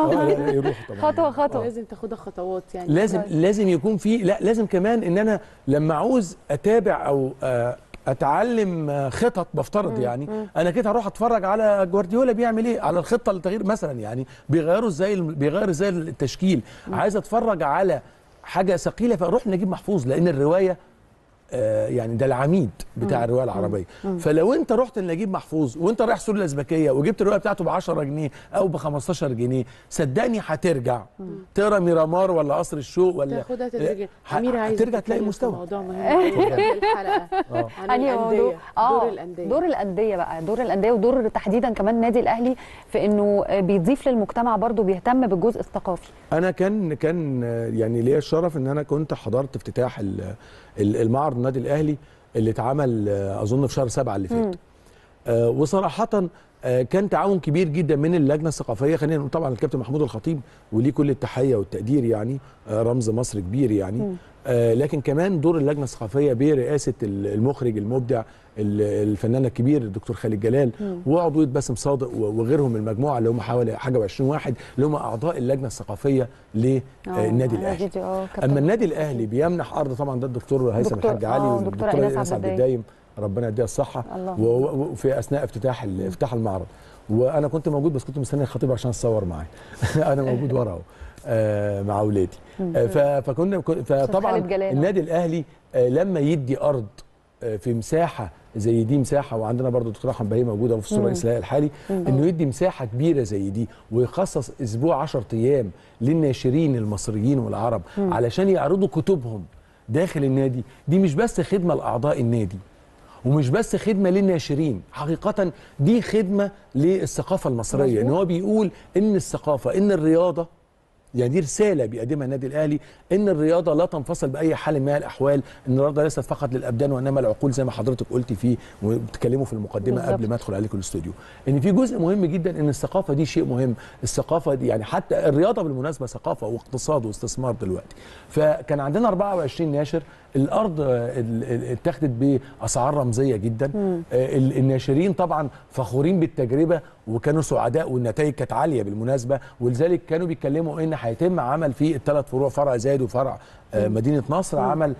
[SPEAKER 1] خطوه خطوه
[SPEAKER 2] لازم تاخدها خطوات. يعني
[SPEAKER 3] لازم لازم يكون في، لا لازم كمان ان انا لما عاوز اتابع او آه اتعلم خطط، بفترض مم. يعني مم. انا كده هروح اتفرج على جوارديولا بيعمل ايه، على الخطه للتغيير مثلا، يعني بيغيروا ازاي بيغير ازاي التشكيل. مم. عايز اتفرج على حاجه ثقيله فاروح نجيب محفوظ، لان الروايه آه يعني ده العميد بتاع مم. الروايه العربيه. مم. فلو انت رحت لنجيب محفوظ وانت رايح سوريا الازبكيه وجبت الروايه بتاعته ب عشرة جنيه او ب خمستاشر جنيه، صدقني هترجع مم. تقرا ميرامار ولا قصر الشوق ولا
[SPEAKER 2] تاخدها تدريجيا. اميره عايزه
[SPEAKER 3] ترجع تلاقي مستوى.
[SPEAKER 2] موضوع مهم الحلقه عن الانديه، دور الانديه
[SPEAKER 1] دور الانديه بقى، دور الانديه ودور تحديدا كمان النادي الاهلي في انه بيضيف للمجتمع برضه، بيهتم بالجزء الثقافي.
[SPEAKER 3] انا كان كان يعني ليا الشرف ان انا كنت حضرت افتتاح المعرض النادي الاهلي اللي اتعمل اظن في شهر سبعة اللي فات. آه وصراحه آه كان تعاون كبير جدا من اللجنه الثقافيه. خلينا نقول طبعا الكابتن محمود الخطيب وليه كل التحيه والتقدير، يعني آه رمز مصر كبير يعني. آه لكن كمان دور اللجنه الثقافيه برئاسه المخرج المبدع الفنان الكبير الدكتور خالد جلال وعضويه باسم صادق وغيرهم، المجموعه اللي هم حوالي حاجه وعشرين واحد اللي هم اعضاء اللجنه الثقافيه للنادي الاهلي. اما النادي الاهلي بيمنح ارض طبعا، ده الدكتور هيثم الحاج علي والدكتور ايناس عبد الدايم ربنا يديها الصحه، وفي اثناء افتتاح افتتاح المعرض، وانا كنت موجود بس كنت مستني الخطيب عشان اتصور معاه. انا موجود ورا اهو آه مع اولادي. آه فكنا فطبعا النادي الاهلي آه لما يدي ارض آه في مساحه زي دي، مساحه، وعندنا برضو الدكتور احمد بهيم موجوده في الصوره الرئيس الحالي، انه يدي مساحه كبيره زي دي ويخصص اسبوع عشرة ايام للناشرين المصريين والعرب مم. علشان يعرضوا كتبهم داخل النادي. دي مش بس خدمه لاعضاء النادي ومش بس خدمه للناشرين، حقيقه دي خدمه للثقافه المصريه. ان هو بيقول ان الثقافه، ان الرياضه، يعني دي رساله بيقدمها النادي الاهلي، ان الرياضه لا تنفصل باي حال من الاحوال، ان الرياضه ليست فقط للابدان وانما العقول زي ما حضرتك قلتي فيه وبتتكلموا في المقدمه بالزبط. قبل ما ادخل عليكم الاستوديو، ان في جزء مهم جدا ان الثقافه دي شيء مهم. الثقافه دي يعني حتى الرياضه بالمناسبه ثقافه واقتصاد واستثمار دلوقتي. فكان عندنا أربعة وعشرين ناشر، الارض اتخذت باسعار رمزيه جدا. الناشرين طبعا فخورين بالتجربه وكانوا سعداء والنتائج كانت عاليه بالمناسبه، ولذلك كانوا بيتكلموا ان هيتم عمل في الثلاث فروع، فرع زايد وفرع مدينه نصر، عمل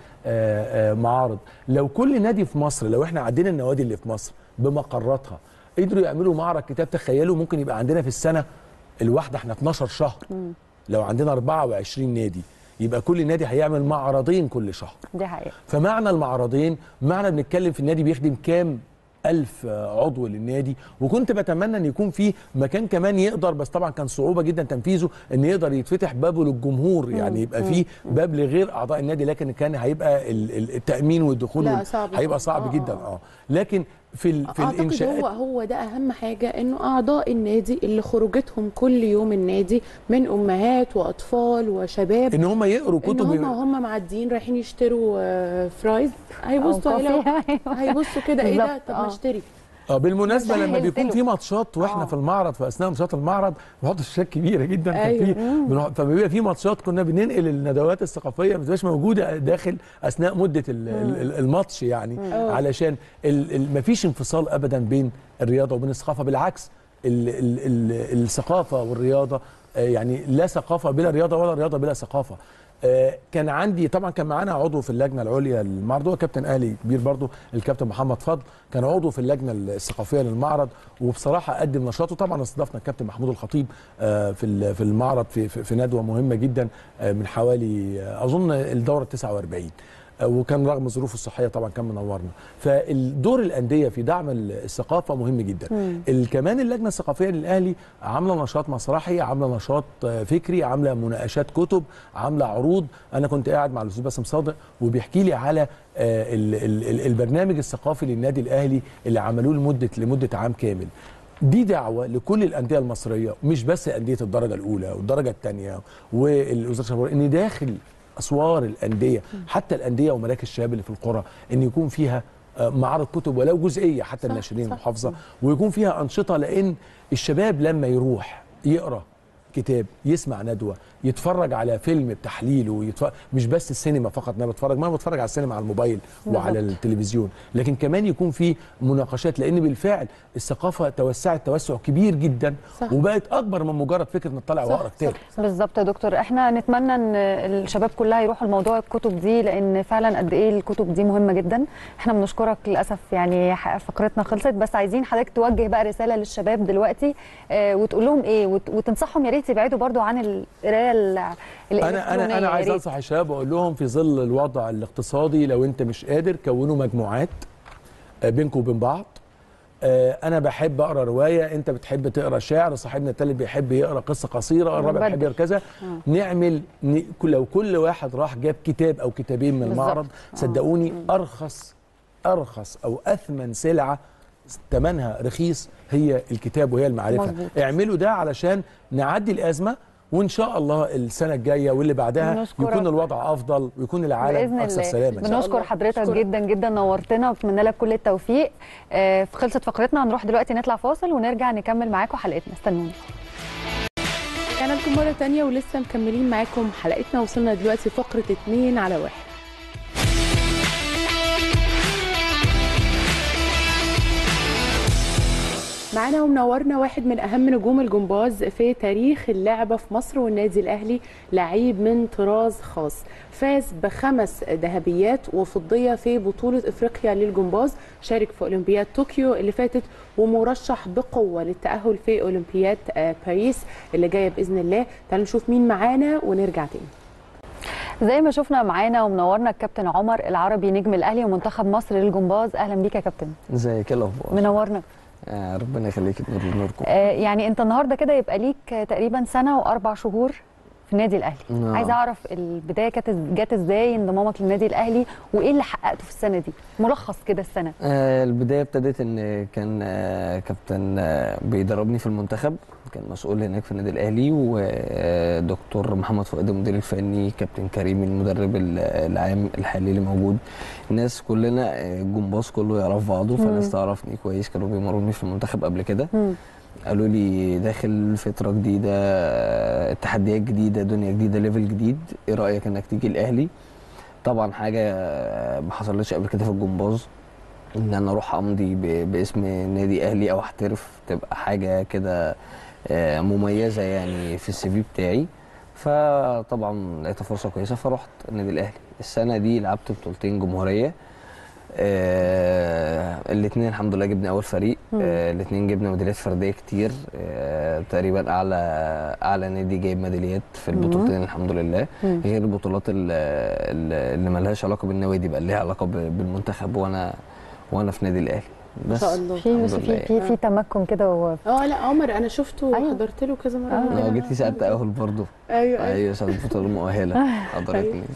[SPEAKER 3] معارض. لو كل نادي في مصر، لو احنا عندنا النوادي اللي في مصر بمقراتها قدروا يعملوا معرض كتاب، تخيلوا ممكن يبقى عندنا في السنه الواحده احنا اتناشر شهر. لو عندنا أربعة وعشرين نادي يبقى كل نادي هيعمل معرضين كل شهر.
[SPEAKER 1] دي حقيقة.
[SPEAKER 3] فمعنى المعرضين، معنى بنتكلم في النادي بيخدم كام ألف عضو للنادي. وكنت بتمنى ان يكون في مكان كمان يقدر، بس طبعا كان صعوبه جدا تنفيذه، ان يقدر يتفتح بابه للجمهور، يعني يبقى فيه باب لغير اعضاء النادي، لكن كان هيبقى التامين والدخول
[SPEAKER 2] لا صعب
[SPEAKER 3] هيبقى صعب آه جدا. اه لكن في ال في
[SPEAKER 2] اعتقد
[SPEAKER 3] الانشاءات.
[SPEAKER 2] هو هو ده اهم حاجه، انه اعضاء النادي اللي خروجتهم كل يوم النادي من امهات واطفال وشباب،
[SPEAKER 3] ان هم يقروا
[SPEAKER 2] ان
[SPEAKER 3] كتب،
[SPEAKER 2] هم هم معديين رايحين يشتروا آه، فرايز، هيبصوا هيلاقوا هيبصوا كده ايه ده، طب ما اشتري.
[SPEAKER 3] اه بالمناسبه لما بيكون في
[SPEAKER 1] له.
[SPEAKER 3] ماتشات واحنا
[SPEAKER 1] آه.
[SPEAKER 3] في المعرض، في اثناء ماتشات المعرض بنحط شاشات كبيره جدا، كان
[SPEAKER 2] أيوة.
[SPEAKER 3] في بنح- فبيبقى في ماتشات كنا بننقل الندوات الثقافيه ما بتبقاش موجوده داخل اثناء مده ال- ال- الماتش يعني،
[SPEAKER 2] أوه.
[SPEAKER 3] علشان ما فيش انفصال ابدا بين الرياضه وبين الثقافه، بالعكس ال ال ال الثقافه والرياضه آه، يعني لا ثقافه بلا رياضه ولا رياضه بلا ثقافه. آه، كان عندي طبعا كان معانا عضو في اللجنه العليا للمعرض، هو كابتن اهلي كبير برضو، الكابتن محمد فضل كان عضو في اللجنه الثقافيه للمعرض، وبصراحه قدم نشاطه. طبعا استضفنا الكابتن محمود الخطيب آه، في في المعرض في في في ندوه مهمه جدا آه، من حوالي آه، اظن الدوره تسعة وأربعين، وكان رغم ظروفه الصحيه طبعا كان منورنا. فالدور الانديه في دعم الثقافه مهم جدا. كمان اللجنه الثقافيه للاهلي عامله نشاط مسرحي، عامله نشاط فكري، عامله مناقشات كتب، عامله عروض. انا كنت قاعد مع الاستاذ باسم صادق وبيحكي لي على ال ال ال البرنامج الثقافي للنادي الاهلي اللي عملوه لمده لمده عام كامل. دي دعوه لكل الانديه المصريه، مش بس انديه الدرجه الاولى والدرجه الثانيه والوزاره الشباب، ان داخل اسوار الانديه حتى الانديه ومراكز الشباب اللي في القرى ان يكون فيها معارض كتب ولو جزئيه حتى الناشرين المحافظه، ويكون فيها انشطه، لان الشباب لما يروح يقرا كتاب، يسمع ندوه، يتفرج على فيلم بتحليله، يتفرج مش بس السينما فقط، انا بتفرج ما بتفرج على السينما على الموبايل وعلى التلفزيون، لكن كمان يكون في مناقشات، لان بالفعل الثقافه توسعت توسع كبير جدا صح. وبقت اكبر من مجرد فكره نطلع واقرا كتاب.
[SPEAKER 1] بالظبط يا دكتور، احنا نتمنى ان الشباب كلها يروحوا لموضوع الكتب دي، لان فعلا قد ايه الكتب دي مهمه جدا. احنا بنشكرك، للاسف يعني فقرتنا خلصت، بس عايزين حضرتك توجه بقى رساله للشباب دلوقتي آه وتقول لهم ايه، وتنصحهم يا ريت يبعدوا برضو عن القرايه
[SPEAKER 3] انا انا انا عايز انصح الشباب واقول لهم في ظل الوضع الاقتصادي، لو انت مش قادر كونوا مجموعات بينكم وبين بعض. انا بحب اقرا روايه، انت بتحب تقرا شعر، صاحبنا الثالث بيحب يقرا قصه قصيره، الرابع بيحب يقرا كذا. نعمل لو كل واحد راح جاب كتاب او كتابين من المعرض، صدقوني ارخص ارخص او اثمن سلعه ثمنها رخيص هي الكتاب وهي المعرفه. مزبوط. اعملوا ده علشان نعدي الازمه، وان شاء الله السنه الجايه واللي بعدها
[SPEAKER 1] بنشكرك.
[SPEAKER 3] يكون الوضع افضل ويكون العالم اكثر سلامه.
[SPEAKER 1] بنشكر حضرتك جدا جدا، نورتنا وبتمنى لك كل التوفيق. آه خلصت فقرتنا، هنروح دلوقتي نطلع فاصل ونرجع نكمل معاكم حلقتنا، استنونا.
[SPEAKER 2] رجعنا لكم مره ثانيه ولسه مكملين معاكم حلقتنا، وصلنا دلوقتي فقره اتنين على واحد. معانا ومنورنا واحد من اهم نجوم الجمباز في تاريخ اللعبه في مصر والنادي الاهلي، لعيب من طراز خاص، فاز بخمس ذهبيات وفضيه في بطوله افريقيا للجمباز، شارك في اولمبياد طوكيو اللي فاتت، ومرشح بقوه للتاهل في اولمبياد باريس اللي جايه باذن الله. تعالوا نشوف مين معانا ونرجع تاني.
[SPEAKER 1] زي ما شفنا معانا ومنورنا الكابتن عمر العربي نجم الاهلي ومنتخب مصر للجمباز. اهلا بيك يا كابتن.
[SPEAKER 4] ازيك، ايه الاخبار؟
[SPEAKER 1] منورنا.
[SPEAKER 4] آه ربنا يخليك، نور نوركم.
[SPEAKER 1] آه يعني انت النهارده كده يبقى ليك تقريبا سنه واربع شهور في النادي الاهلي. آه. عايزه اعرف البدايه كانت جت ازاي، انضمامك للنادي الاهلي وايه اللي حققته في السنه دي، ملخص كده السنه.
[SPEAKER 4] آه البدايه ابتدت ان كان آه كابتن آه بيدربني في المنتخب، كان مسؤول هناك في النادي الاهلي، ودكتور محمد فؤاد المدير الفني، كابتن كريم المدرب العام الحالي اللي موجود. الناس كلنا الجمباز كله يعرف بعضه، فالناس تعرفني كويس، كانوا بيمروني في المنتخب قبل كده. قالوا لي داخل فتره جديده، تحديات جديده، دنيا جديده، ليفل جديد، ايه رايك انك تيجي الاهلي؟ طبعا حاجه ما حصلتش قبل كده في الجمباز، ان انا اروح امضي باسم نادي اهلي او احترف، تبقى حاجه كده مميزه يعني في السي في بتاعي. فطبعا لقيت فرصه كويسه فرحت النادي الاهلي. السنه دي لعبت بطولتين جمهوريه، آه الاثنين الحمد لله جبنا اول فريق، آه الاثنين جبنا ميداليات فرديه كتير، آه تقريبا اعلى اعلى نادي جايب ميداليات في البطولتين الحمد لله. مم. غير البطولات اللي, اللي مالهاش علاقه بالنوادي، بقى ليها علاقه بالمنتخب، وانا وانا في نادي الاهلي.
[SPEAKER 1] بس ما شاء الله في في في, في تمكن كده و...
[SPEAKER 2] اه لا عمر انا شفته وحضرت له كذا مره.
[SPEAKER 4] اه جيت لي ساعه تاهل برضه.
[SPEAKER 2] ايوه
[SPEAKER 4] ايوه ساعه البطوله المؤهله حضرتني.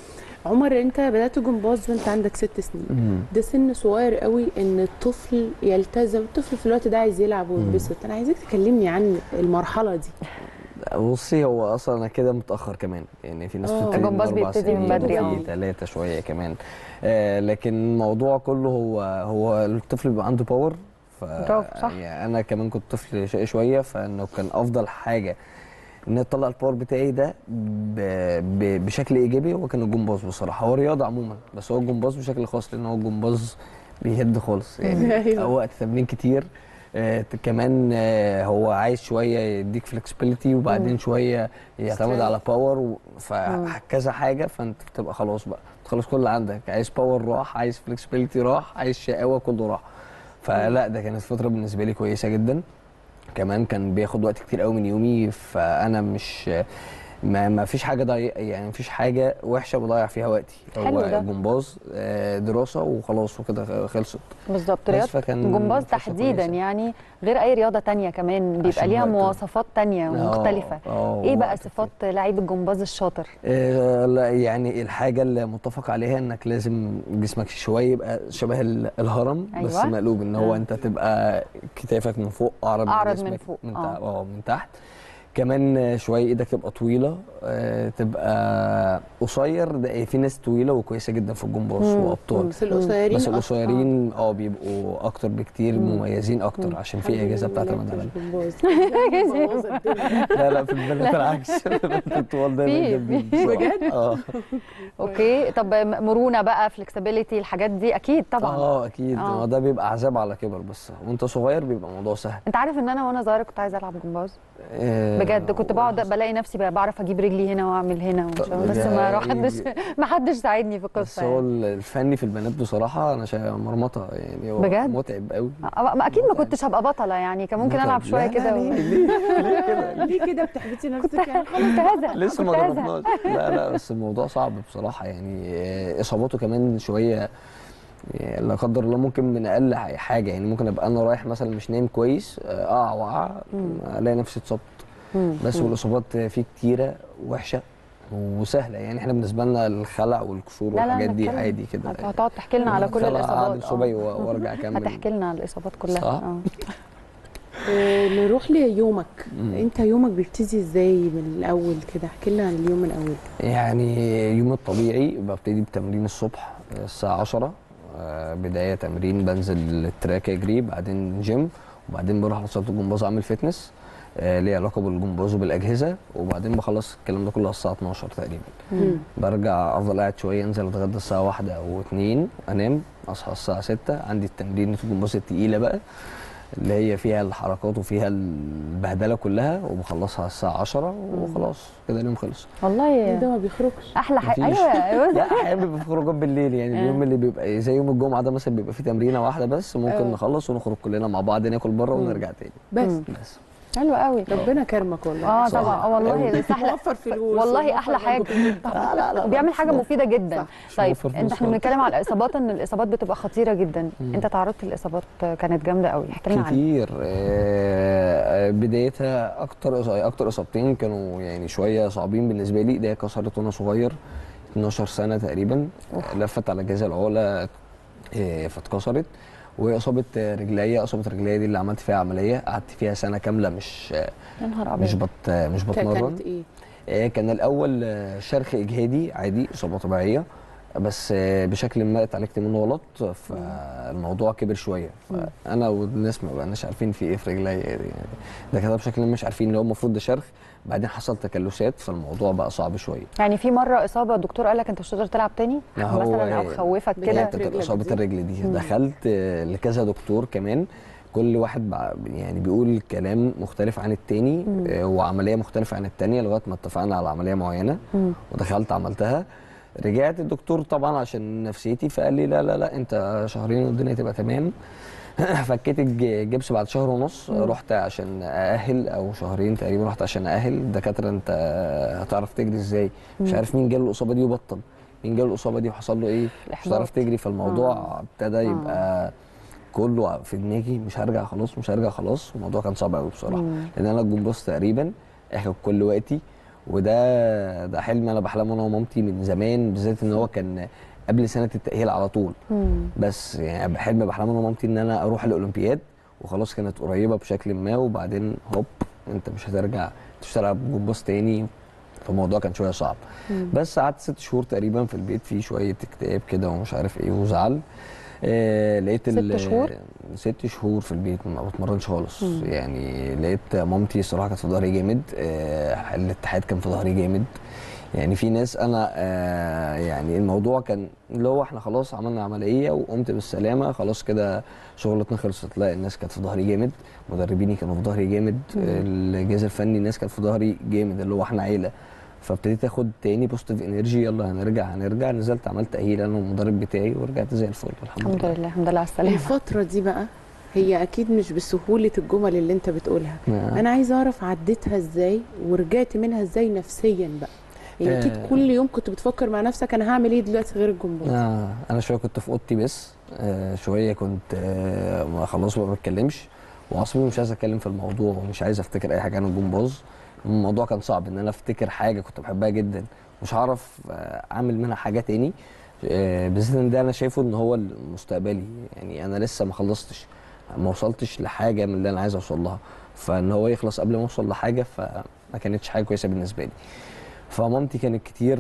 [SPEAKER 2] عمر انت بدات جمباز وانت عندك ست سنين.
[SPEAKER 4] مم.
[SPEAKER 2] ده سن صغير قوي ان الطفل يلتزم، الطفل في الوقت ده عايز يلعب وينبسط. انا عايزاك تكلمني عن المرحله دي.
[SPEAKER 4] بصي، هو اصلا انا كده متاخر كمان، يعني في ناس
[SPEAKER 2] آه.
[SPEAKER 4] بتبتدي من
[SPEAKER 1] الجمباز
[SPEAKER 4] اربع
[SPEAKER 1] بيبتدي
[SPEAKER 4] سنين
[SPEAKER 1] من بدري،
[SPEAKER 4] وفي
[SPEAKER 1] آه.
[SPEAKER 4] ثلاثه شويه كمان. آه لكن الموضوع كله هو هو الطفل بيبقى عنده باور. ف
[SPEAKER 1] برافو، صح.
[SPEAKER 4] يعني انا كمان كنت طفل شقي شويه، فانه كان افضل حاجه ان اطلع الباور بتاعي ده ب... ب... بشكل ايجابي. هو كان الجمباز بصراحه، هو رياضه عموما، بس هو الجمباز بشكل خاص، لان هو الجمباز بيهد خالص يعني.
[SPEAKER 2] أيوة.
[SPEAKER 4] وقت تمرين كتير. آه كمان آه هو عايز شويه يديك فلكسبيليتي، وبعدين شويه يعتمد على باور و... فكذا حاجه، فانت بتبقى خلاص بقى تخلص كل اللي عندك. عايز باور راح، عايز فلكسبيليتي راح، عايز شقاوه، كله راح. فلا، ده كانت فتره بالنسبه لي كويسه جدا. كمان كان بياخد وقت كتير قوي من يومي، فانا مش ما, ما فيش حاجه ضايع، يعني ما فيش حاجه وحشه بضيع فيها وقتي.
[SPEAKER 1] حلو
[SPEAKER 4] هو
[SPEAKER 1] ده.
[SPEAKER 4] جمباز آه، دراسه وخلاص وكده خلصت.
[SPEAKER 1] بالظبط.
[SPEAKER 4] بس
[SPEAKER 1] رياضه
[SPEAKER 4] فكان
[SPEAKER 1] الجمباز
[SPEAKER 4] فرصة
[SPEAKER 1] تحديدا
[SPEAKER 4] كويسة.
[SPEAKER 1] يعني غير اي رياضه تانية كمان بيبقى
[SPEAKER 4] عشان
[SPEAKER 1] ليها
[SPEAKER 4] وقته.
[SPEAKER 1] مواصفات تانية ومختلفه.
[SPEAKER 4] آه،
[SPEAKER 1] ايه بقى
[SPEAKER 4] وقت
[SPEAKER 1] صفات لعيب الجمباز الشاطر؟
[SPEAKER 4] آه، لا يعني الحاجة اللي متفق عليها انك لازم جسمك شوية يبقى شبه ال- الهرم.
[SPEAKER 1] أيوة.
[SPEAKER 4] بس مقلوب، ان هو
[SPEAKER 1] آه.
[SPEAKER 4] انت تبقى كتافك من فوق اعرض
[SPEAKER 1] أعرض
[SPEAKER 4] من
[SPEAKER 1] من
[SPEAKER 4] جسمك
[SPEAKER 1] فوق.
[SPEAKER 4] من,
[SPEAKER 1] آه.
[SPEAKER 4] تحت اه من تحت. كمان شويه ايدك تبقى طويله، آه، تبقى قصير. ده في ناس طويله وكويسه جدا في الجمباز
[SPEAKER 1] مم.
[SPEAKER 4] وابطال.
[SPEAKER 2] بس القصيرين
[SPEAKER 4] بس
[SPEAKER 2] أك-
[SPEAKER 4] القصيرين اه بيبقوا اكتر بكتير،
[SPEAKER 1] مم.
[SPEAKER 4] مميزين اكتر عشان في اجهزه بتعتمد على لا لا، في البنات العكس. البنات الطوال دايما
[SPEAKER 1] في-
[SPEAKER 4] جامدين
[SPEAKER 1] في.
[SPEAKER 4] بسرعة.
[SPEAKER 2] بجد؟
[SPEAKER 4] اه
[SPEAKER 1] اوكي. طب مرونه بقى، فلكسبيليتي، الحاجات دي اكيد طبعا.
[SPEAKER 4] اه اكيد.
[SPEAKER 1] آه.
[SPEAKER 4] هو ده بيبقى عذاب على كبر، بس وانت صغير بيبقى الموضوع سهل.
[SPEAKER 1] انت عارف ان انا وانا صغيره كنت عايزه العب جمباز
[SPEAKER 4] آه،
[SPEAKER 1] بجد. كنت بقعد بلاقي نفسي بقى بعرف اجيب رجلي هنا واعمل هنا ومش عارف- بس ما
[SPEAKER 4] يا
[SPEAKER 1] حدش
[SPEAKER 4] إيدي.
[SPEAKER 1] ما حدش ساعدني في
[SPEAKER 4] بس
[SPEAKER 1] القصه
[SPEAKER 4] هو
[SPEAKER 1] يعني.
[SPEAKER 4] الفني في البنات بصراحه انا شايف مرمطه، يعني هو
[SPEAKER 1] بجد؟
[SPEAKER 4] متعب قوي.
[SPEAKER 1] أه، ما اكيد ما كنتش هبقى بطله يعني، كان ممكن
[SPEAKER 4] متعب.
[SPEAKER 1] العب شويه
[SPEAKER 4] لا، لا،
[SPEAKER 1] كده و...
[SPEAKER 4] ليه ليه ليه كده؟
[SPEAKER 2] ليه كده بتحبطي نفسك يعني؟
[SPEAKER 1] كنت هزهق
[SPEAKER 4] لسه ما
[SPEAKER 1] كنت هزهق.
[SPEAKER 4] جربناش. لا لا، بس الموضوع صعب بصراحه يعني. آه، اصاباته كمان شويه، يعني لا قدر الله ممكن من اقل حاجه، يعني ممكن ابقى انا رايح مثلا مش نايم كويس، آه، اقع وقع الاقي نفسي اتصبت.
[SPEAKER 1] مم.
[SPEAKER 4] بس
[SPEAKER 1] مم.
[SPEAKER 4] والاصابات فيه كتيره وحشه وسهله، يعني احنا بالنسبه لنا الخلع والكسور
[SPEAKER 1] لا لا
[SPEAKER 4] والحاجات دي
[SPEAKER 1] نتكلم.
[SPEAKER 4] عادي كده.
[SPEAKER 1] هت- هتقعد تحكي لنا على كل
[SPEAKER 4] خلع،
[SPEAKER 1] الاصابات.
[SPEAKER 4] اعمل صبي
[SPEAKER 1] آه.
[SPEAKER 4] وارجع اكمل.
[SPEAKER 1] هتحكي لنا على الاصابات كلها.
[SPEAKER 4] صح.
[SPEAKER 1] آه.
[SPEAKER 2] آه، نروح ليومك.
[SPEAKER 4] مم.
[SPEAKER 2] انت يومك بيبتدي ازاي من الاول كده؟ احكي لنا عن اليوم الاول.
[SPEAKER 4] يعني يوم الطبيعي ببتدي بتمرين الصبح الساعه عشرة. آه، بدايه تمرين، بنزل التراك اجري، بعدين جيم، وبعدين بروح على صاله الجمباز اعمل فيتنس آه، ليه علاقه بالجمباز وبالاجهزه، وبعدين بخلص الكلام ده كله على الساعه اتناشر تقريبا.
[SPEAKER 2] مم.
[SPEAKER 4] برجع افضل قاعد شويه، انزل اتغدى الساعه واحدة او اتنين، انام، اصحى الساعه ستة. عندي التمرين في الجمباز التقيله بقى، اللي هي فيها الحركات وفيها البهدله كلها، وبخلصها على الساعه عشرة وخلاص كده اليوم خلص.
[SPEAKER 1] والله
[SPEAKER 2] ده ما بيخرجش.
[SPEAKER 1] احلى حاجه.
[SPEAKER 4] مفيش.
[SPEAKER 1] ايوه
[SPEAKER 4] لا، احيانا بيبقى في خروجات بالليل، يعني اليوم اللي بيبقى زي يوم الجمعه ده مثلا بيبقى فيه تمرينه واحده بس، ممكن
[SPEAKER 2] آه.
[SPEAKER 4] نخلص ونخرج كلنا مع بعض، ناكل بره ونرجع تاني.
[SPEAKER 2] بس
[SPEAKER 1] مم.
[SPEAKER 4] بس
[SPEAKER 1] حلو قوي.
[SPEAKER 2] ربنا كرمك والله.
[SPEAKER 1] اه
[SPEAKER 4] صح.
[SPEAKER 1] طبعا. اه والله
[SPEAKER 4] أوي.
[SPEAKER 1] بس احلى.
[SPEAKER 2] موفر فلوس
[SPEAKER 1] والله
[SPEAKER 2] وموفر
[SPEAKER 1] احلى حاجه.
[SPEAKER 2] مجهود.
[SPEAKER 4] لا لا لا،
[SPEAKER 1] وبيعمل
[SPEAKER 4] مش
[SPEAKER 1] حاجه
[SPEAKER 4] موفر.
[SPEAKER 1] مفيده جدا.
[SPEAKER 2] صح.
[SPEAKER 4] مش
[SPEAKER 1] طيب
[SPEAKER 4] موفر
[SPEAKER 1] انت
[SPEAKER 4] فلوس
[SPEAKER 1] احنا
[SPEAKER 4] خالص.
[SPEAKER 1] بنتكلم على الاصابات، ان الاصابات بتبقى خطيره جدا. انت تعرضت لاصابات كانت جامده قوي، احكي لنا عنها.
[SPEAKER 4] كتير. آه، بدايتها اكتر اكتر اصابتين كانوا يعني شويه صعبين بالنسبه لي. ده كسرت وانا صغير اتناشر سنه تقريبا، لفت على جهاز العقله آه، فاتكسرت. واصابه رجليا، اصابه رجليا دي اللي عملت فيها عمليه، قعدت فيها سنه كامله مش
[SPEAKER 1] يا نهار ابيض.
[SPEAKER 4] مش بت مش بتمرن.
[SPEAKER 2] كانت ايه؟
[SPEAKER 4] آه، كان الاول آه، شرخ اجهادي عادي، اصابه طبيعيه، بس آه، بشكل ما اتعالجت منه غلط، فالموضوع كبر شويه. فانا والناس ما بقناش عارفين في ايه في رجلي يعني. ده كده بشكل ما مش عارفين اللي هو المفروض ده شرخ، بعدين حصل تكلسات، فالموضوع بقى صعب شويه.
[SPEAKER 1] يعني في مره اصابه الدكتور قال لك انت مش هتقدر تلعب تاني
[SPEAKER 4] ما هو
[SPEAKER 1] مثلا، او خوفك
[SPEAKER 2] بجد؟
[SPEAKER 1] كده؟
[SPEAKER 4] كانت
[SPEAKER 2] رجلك
[SPEAKER 4] اصابه
[SPEAKER 2] دي؟
[SPEAKER 4] الرجل دي دخلت آه، لكذا دكتور كمان، كل واحد بع- يعني بيقول كلام مختلف عن التاني، آه، وعمليه مختلفه عن التانيه، لغايه ما اتفقنا على عمليه معينه.
[SPEAKER 1] مم.
[SPEAKER 4] ودخلت عملتها. رجعت الدكتور طبعا عشان نفسيتي، فقال لي لا لا لا، انت شهرين والدنيا تبقى تمام. فكيت الجبس بعد شهر ونص. رحت عشان ااهل، او شهرين تقريبا رحت عشان ااهل. الدكاتره انت هتعرف تجري ازاي؟ مش عارف مين جاله الاصابه دي وبطل، مين جاله الاصابه دي وحصل له ايه، مش
[SPEAKER 1] الإحباط.
[SPEAKER 4] هتعرف تجري. فالموضوع
[SPEAKER 1] آه.
[SPEAKER 4] ابتدى يبقى كله في دماغي، مش هرجع خلاص، مش هرجع خلاص. الموضوع كان صعب قوي بصراحه، لان انا الجمباز تقريبا اخد كل وقتي، وده ده حلم انا بحلمه انا ومامتي من زمان، بالذات ان هو كان قبل سنه التاهيل على طول.
[SPEAKER 1] مم.
[SPEAKER 4] بس يعني حلم بحلمه انا ومامتي ان انا اروح الاولمبياد، وخلاص كانت قريبه بشكل ما، وبعدين هوب انت مش هترجع تشتغل جمباز تاني، فالموضوع كان شويه صعب.
[SPEAKER 1] مم.
[SPEAKER 4] بس قعدت ست شهور تقريبا في البيت، في شويه اكتئاب كده ومش عارف ايه وزعل. آه لقيت
[SPEAKER 1] ست شهور؟
[SPEAKER 4] ست شهور في البيت ما بتمرنش خالص.
[SPEAKER 1] مم.
[SPEAKER 4] يعني لقيت مامتي الصراحه كانت في ظهري جامد، آه الاتحاد كان في ظهري جامد. يعني في ناس انا آه يعني الموضوع كان اللي هو احنا خلاص عملنا عمليه وقمت بالسلامه خلاص كده شغلتنا خلصت، لا الناس كانت في ظهري جامد، مدربيني كانوا في ظهري جامد، الجهاز الفني الناس كانت في ظهري جامد، اللي هو احنا عيله. فابتديت اخد تاني بوزيتيف انرجي، يلا هنرجع هنرجع نزلت عملت تاهيل انا والمدرب بتاعي ورجعت زي الفل الحمد,
[SPEAKER 1] الحمد لله. الحمد لله على السلامه.
[SPEAKER 2] الفتره دي بقى هي اكيد مش بسهوله الجمل اللي انت بتقولها.
[SPEAKER 4] نعم.
[SPEAKER 2] انا عايزه اعرف عديتها ازاي ورجعت منها ازاي نفسيا بقى. يعني اكيد
[SPEAKER 4] آه.
[SPEAKER 2] كل يوم كنت بتفكر مع نفسك انا هعمل ايه دلوقتي غير الجمباز.
[SPEAKER 4] آه. انا شويه كنت في اوضتي بس، آه شويه كنت آه خلاص ما بتكلمش وعصبي، مش عايز اتكلم في الموضوع ومش عايز افتكر اي حاجه عن الجمباز. الموضوع كان صعب ان انا افتكر حاجه كنت بحبها جدا، مش هعرف آه اعمل منها حاجه تاني، آه بالذات ان ده انا شايفه ان هو مستقبلي. يعني انا لسه ما خلصتش، ما وصلتش لحاجه من اللي انا عايز اوصل لها، فان هو يخلص قبل ما اوصل لحاجه فما كانتش حاجه كويسه بالنسبه لي. فمامتي كانت كتير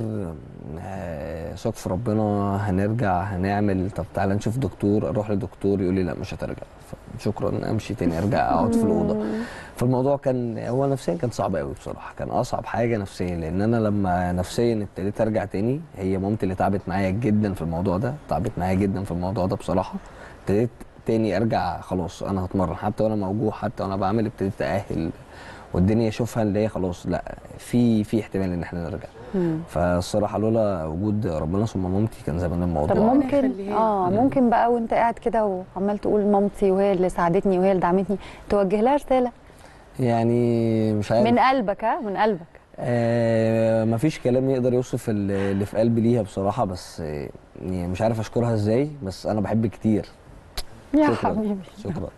[SPEAKER 4] ثق في ربنا، هنرجع هنعمل، طب تعالى نشوف دكتور، اروح لدكتور يقول لي لا مش هترجع، شكرا امشي تاني ارجع اقعد في الاوضه. فالموضوع كان هو نفسيا كان صعب قوي بصراحه، كان اصعب حاجه نفسيا، لان انا لما نفسيا ابتديت ارجع تاني هي مامتي اللي تعبت معايا جدا في الموضوع ده، تعبت معايا جدا في الموضوع ده بصراحه. ابتديت تاني ارجع خلاص انا هتمرن حتى وانا موجوع حتى وانا بعمل، ابتديت ااهل والدنيا اشوفها اللي هي خلاص لا في في احتمال ان احنا نرجع. مم. فالصراحه لولا وجود ربنا ثم مامتي كان زمان الموضوع.
[SPEAKER 1] طب ممكن اه ممكن بقى وانت قاعد كده وعمال تقول مامتي وهي اللي ساعدتني وهي اللي دعمتني، توجه لها رساله
[SPEAKER 4] يعني مش عارف
[SPEAKER 1] من قلبك؟ ها من قلبك.
[SPEAKER 4] آه مفيش كلام يقدر يوصف اللي في قلبي ليها بصراحه، بس يعني مش عارف اشكرها ازاي، بس انا بحبك كتير.
[SPEAKER 1] يا
[SPEAKER 4] شكرا.
[SPEAKER 1] حبيبي
[SPEAKER 4] شكرا.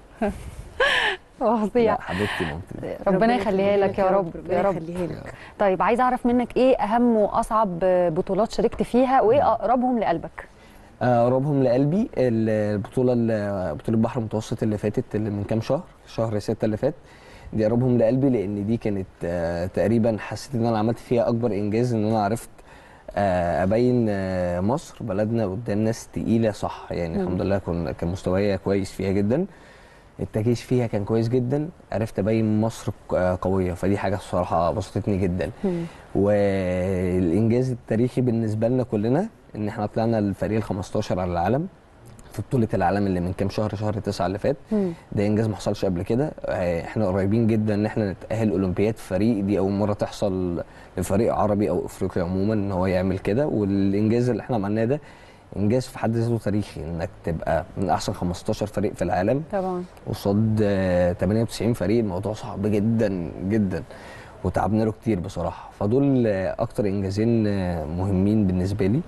[SPEAKER 1] فظيع.
[SPEAKER 4] حبيبتي مامتي،
[SPEAKER 1] ربنا يخليها لك يا رب يا رب. طيب عايزه اعرف منك ايه اهم واصعب بطولات شاركت فيها وايه اقربهم لقلبك؟
[SPEAKER 4] اقربهم لقلبي البطوله بطوله البحر المتوسط اللي فاتت اللي من كام شهر، شهر ستة اللي فات، دي اقربهم لقلبي لان دي كانت تقريبا حسيت ان انا عملت فيها اكبر انجاز، ان انا عرفت ابين مصر بلدنا قدام ناس تقيله صح. يعني م. الحمد لله كان مستواي كويس فيها جدا، التجهيز فيها كان كويس جدا، عرفت ابين مصر قويه، فدي حاجه الصراحه بسطتني جدا. مم. والانجاز التاريخي بالنسبه لنا كلنا ان احنا طلعنا الفريق ال خمستاشر على العالم في بطوله العالم اللي من كام شهر، شهر تسعة اللي فات. مم. ده انجاز ما حصلش قبل كده، احنا قريبين جدا ان احنا نتاهل اولمبياد فريق، دي اول مره تحصل لفريق عربي او افريقي عموما ان هو يعمل كده. والانجاز اللي احنا عملناه ده انجاز في حد ذاته تاريخي، انك تبقى من احسن خمستاشر فريق في العالم
[SPEAKER 1] طبعا
[SPEAKER 4] قصاد تمانية وتسعين فريق، الموضوع صعب جدا جدا وتعبنا له كتير بصراحه. فدول اكتر انجازين مهمين بالنسبه لي.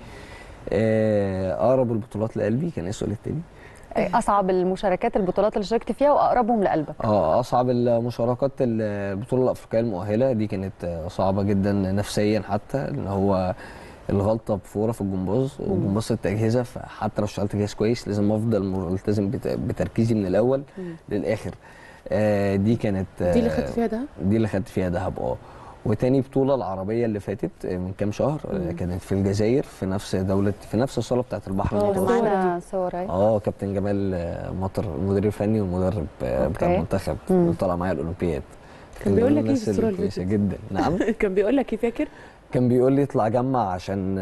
[SPEAKER 4] اقرب البطولات لقلبي كان ايه السؤال التاني؟
[SPEAKER 1] اصعب المشاركات البطولات اللي شاركت فيها واقربهم لقلبك.
[SPEAKER 4] اه اصعب المشاركات البطوله الافريقيه المؤهله، دي كانت صعبه جدا نفسيا، حتى ان هو الغلطه بفوره في الجمباز وجمباز التجهيزه، فحتى لو اشتغلت جهاز كويس لازم افضل ملتزم بتركيزي من الاول مم. للاخر. آه دي كانت
[SPEAKER 2] آه دي اللي خدت فيها دهب؟
[SPEAKER 4] دي اللي خدت فيها دهب اه. وتاني بطوله العربيه اللي فاتت من كام شهر آه كانت في الجزائر، في نفس دوله، في نفس الصاله بتاعه البحر المتوسط.
[SPEAKER 1] معانا صور
[SPEAKER 4] اه كابتن جمال مطر المدير الفني والمدرب آه بتاع المنتخب اللي طلع معايا الاولمبياد.
[SPEAKER 2] كان بيقول لك ايه في الصوره اللي
[SPEAKER 4] فاتت؟ جدا. نعم.
[SPEAKER 2] كان بيقول لك ايه فاكر؟
[SPEAKER 4] كان بيقول لي اطلع جمع عشان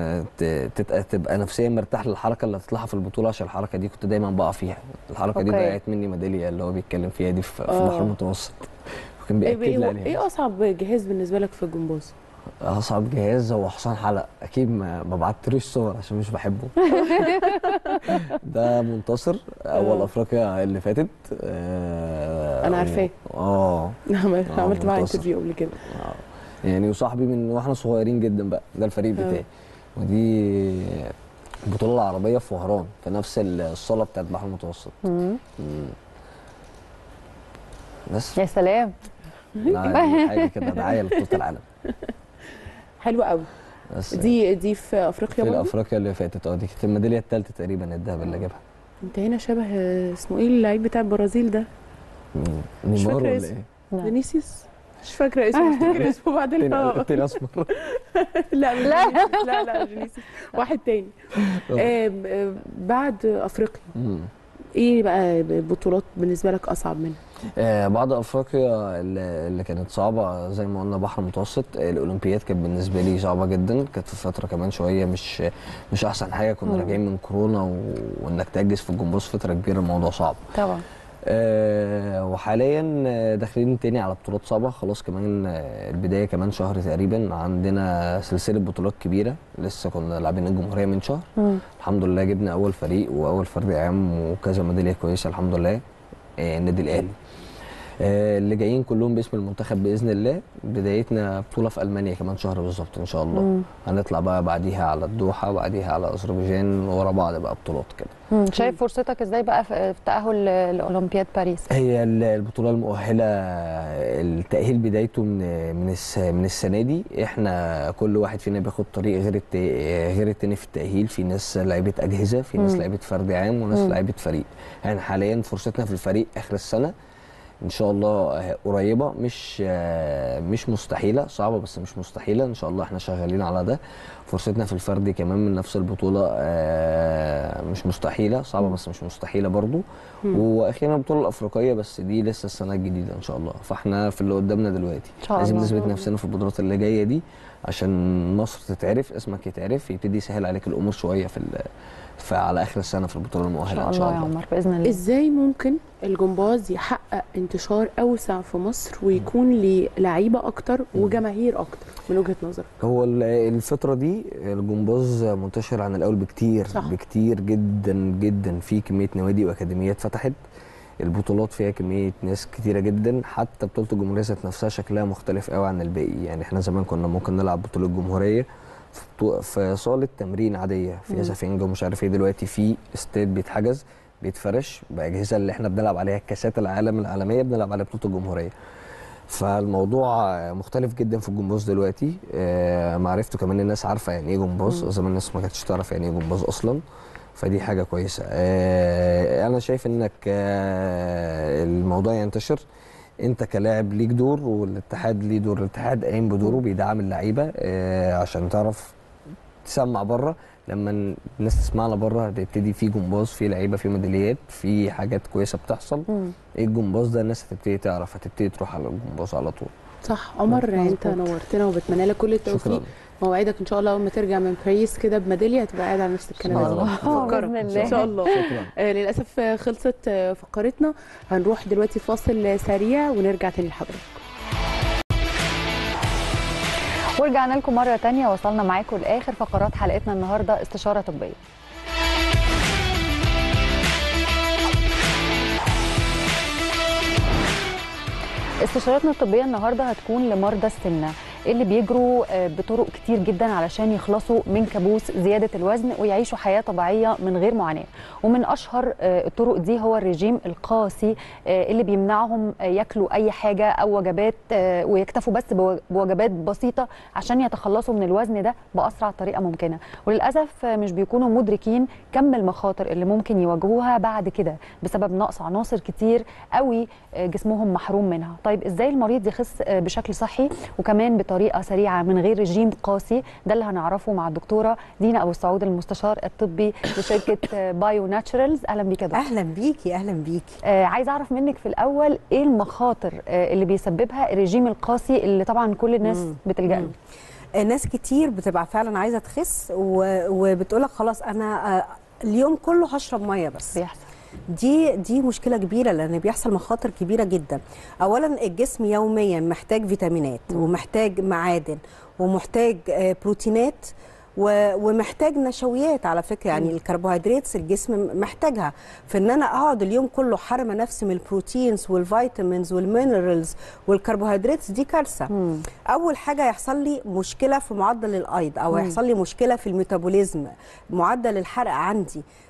[SPEAKER 4] تبقى نفسيا مرتاح للحركه اللي هتطلعها في البطوله، عشان الحركه دي كنت دايما بقع فيها، الحركه أوكي. دي ضيعت مني ميداليه اللي هو بيتكلم فيها دي في البحر المتوسط، وكان بياكد لي عليها.
[SPEAKER 2] ايه اصعب جهاز بالنسبه لك في الجمباز؟
[SPEAKER 4] اصعب جهاز هو حصان حلق، اكيد ما بعتلوش صور عشان مش بحبه. ده منتصر اول افريقيا اللي فاتت.
[SPEAKER 2] آه انا عارفاه
[SPEAKER 4] اه
[SPEAKER 2] عملت معاه انترفيو قبل كده.
[SPEAKER 4] آه. يعني وصاحبي من واحنا صغيرين جدا بقى، ده الفريق بتاعي. ودي البطوله العربيه في وهران في نفس الصاله بتاعت البحر المتوسط. امم
[SPEAKER 1] بس يا سلام.
[SPEAKER 4] حاجه كده دعايه لبطوله العالم.
[SPEAKER 2] حلو قوي. دي دي في افريقيا
[SPEAKER 4] في
[SPEAKER 2] برضه؟
[SPEAKER 4] افريقيا اللي فاتت اه، دي كانت الميداليه الثالثه تقريبا الذهب اللي جابها.
[SPEAKER 2] انت هنا شبه اسمه ايه اللعيب بتاع البرازيل ده؟
[SPEAKER 4] نيمار ولا
[SPEAKER 2] اسمه.
[SPEAKER 4] ايه؟
[SPEAKER 2] فينيسيوس. مش فاكره اسمه، افتكر اسمه بعدين.
[SPEAKER 4] التاني اسمر.
[SPEAKER 2] لا لا لا لا فينيسيوس واحد تاني. آه بعد افريقيا ايه بقى البطولات بالنسبه لك اصعب منها؟
[SPEAKER 4] آه بعد افريقيا اللي كانت صعبه زي ما قلنا بحر متوسط، الاولمبياد كانت بالنسبه لي صعبه جدا، كانت في فتره كمان شويه مش مش احسن حاجه، كنا راجعين من كورونا وانك تاجز في الجمباز فتره كبيره الموضوع صعب
[SPEAKER 1] طبعا.
[SPEAKER 4] أه وحاليا داخلين تاني على بطولات صعبه خلاص، كمان البدايه كمان شهر تقريبا عندنا سلسله بطولات كبيره، لسه كنا لاعبين الجمهوريه من شهر. مم. الحمد لله جبنا اول فريق واول فرد عام وكذا ميداليه كويسه الحمد لله. أه النادي الاهلي أه اللي جايين كلهم باسم المنتخب باذن الله. بدايتنا بطوله في المانيا كمان شهر بالظبط ان شاء الله. مم. هنطلع بقى بعديها على الدوحه وبعديها على اذربيجان ورا بعض بقى بطولات كده.
[SPEAKER 1] شايف فرصتك ازاي بقى في التأهل لاولمبياد باريس؟
[SPEAKER 4] هي البطوله المؤهله التأهيل بدايته من من من السنه دي، احنا كل واحد فينا بياخد طريق غير غير التاني في التأهيل، في ناس لعيبه اجهزه، في ناس لعيبه فرد عام، وناس لعيبه فريق. يعني حاليا فرصتنا في الفريق اخر السنه ان شاء الله قريبه، مش مش مستحيله، صعبه بس مش مستحيله ان شاء الله، احنا شغالين على ده. فرصتنا في الفردي كمان من نفس البطوله مش مستحيله، صعبه بس مش مستحيله برضو. واخيرا البطوله الافريقيه بس دي لسه السنه الجديده ان شاء الله، فاحنا في اللي قدامنا دلوقتي لازم نثبت نفسنا في البطولات اللي جايه دي عشان مصر تتعرف، اسمك يتعرف، يبتدي يسهل عليك الامور شويه في فعلى اخر السنه في البطوله المؤهله ان شاء الله.
[SPEAKER 1] يا عمر باذن الله.
[SPEAKER 2] ازاي ممكن الجمباز يحقق انتشار اوسع في مصر ويكون ليه لعيبه اكتر وجماهير اكتر من وجهه نظرك؟
[SPEAKER 4] هو الفتره دي الجمباز منتشر عن الاول بكتير. صح. بكتير جدا جدا، في كميه نوادي واكاديميات فتحت، البطولات فيها كميه ناس كتيره جدا، حتى بطوله الجمهوريه ذات نفسها شكلها مختلف قوي عن الباقي. يعني احنا زمان كنا ممكن نلعب بطوله الجمهوريه في صاله تمرين عاديه فيها سفنجه ومش عارف ايه، دلوقتي في استاد بيتحجز بيتفرش باجهزه اللي احنا بنلعب عليها كاسات العالم العالميه، بنلعب عليها بطوله الجمهوريه. فالموضوع مختلف جدا في الجمباز دلوقتي. آه معرفته كمان الناس عارفه يعني ايه جمباز، زمان الناس ما كانتش تعرف يعني ايه جمباز اصلا، فدي حاجه كويسه. آه انا شايف انك آه الموضوع ينتشر، انت كلاعب ليك دور والاتحاد ليه دور، الاتحاد قايم بدوره بيدعم اللعيبه آه عشان تعرف تسمع بره، لما الناس تسمعنا بره هتبتدي في جمباز، في لعيبه، في ميداليات، في حاجات كويسه بتحصل. مم. ايه الجمباز ده الناس هتبتدي تعرف، هتبتدي تروح على الجمباز على طول.
[SPEAKER 2] صح. عمر انت نورتنا وبتمنى لك كل التوفيق. موعدك ان شاء الله اول ما ترجع من باريس كده بميداليه هتبقى قاعد على نفس الكلام.
[SPEAKER 1] ان شاء الله باذن الله.
[SPEAKER 2] ان شاء الله. شكرا. آه للاسف خلصت فقرتنا، هنروح دلوقتي فاصل سريع ونرجع تاني لحضرتك.
[SPEAKER 1] ورجعنا لكم مره ثانيه، وصلنا معاكم لاخر فقرات حلقتنا النهارده، استشاره طبيه. استشاراتنا الطبيه النهارده هتكون لمرضى السمنه اللي بيجروا بطرق كتير جدا علشان يخلصوا من كابوس زياده الوزن ويعيشوا حياه طبيعيه من غير معاناه. ومن اشهر الطرق دي هو الرجيم القاسي اللي بيمنعهم ياكلوا اي حاجه او وجبات ويكتفوا بس بوجبات بسيطه عشان يتخلصوا من الوزن ده باسرع طريقه ممكنه. وللاسف مش بيكونوا مدركين كم المخاطر اللي ممكن يواجهوها بعد كده بسبب نقص عناصر كتير قوي جسمهم محروم منها. طيب ازاي المريض يخس بشكل صحي وكمان بطريقه سريعه من غير رجيم قاسي؟ ده اللي هنعرفه مع الدكتوره دينا ابو السعود المستشار الطبي لشركه بايو ناتشرالز. اهلا بيك يا دكتور.
[SPEAKER 5] اهلا بيكي. اهلا بيكي.
[SPEAKER 1] آه عايز اعرف منك في الاول ايه المخاطر آه اللي بيسببها الرجيم القاسي اللي طبعا كل الناس بتلجأ له؟
[SPEAKER 5] ناس كتير بتبقى فعلا عايزه تخس وبتقول لك خلاص انا آه اليوم كله هشرب ميه بس.
[SPEAKER 1] بيحصل.
[SPEAKER 5] دي دي مشكله كبيره لان بيحصل مخاطر كبيره جدا. اولا الجسم يوميا محتاج فيتامينات ومحتاج معادن ومحتاج بروتينات ومحتاج نشويات على فكره، يعني الكربوهيدرات الجسم محتاجها. فان انا اقعد اليوم كله حارمه نفسي من البروتينز والفيتامينز والمينرالز والكربوهيدرات دي كارثه. مم. اول حاجه يحصل لي مشكله في معدل الايض او يحصل لي مشكله في الميتابوليزم، معدل الحرق عندي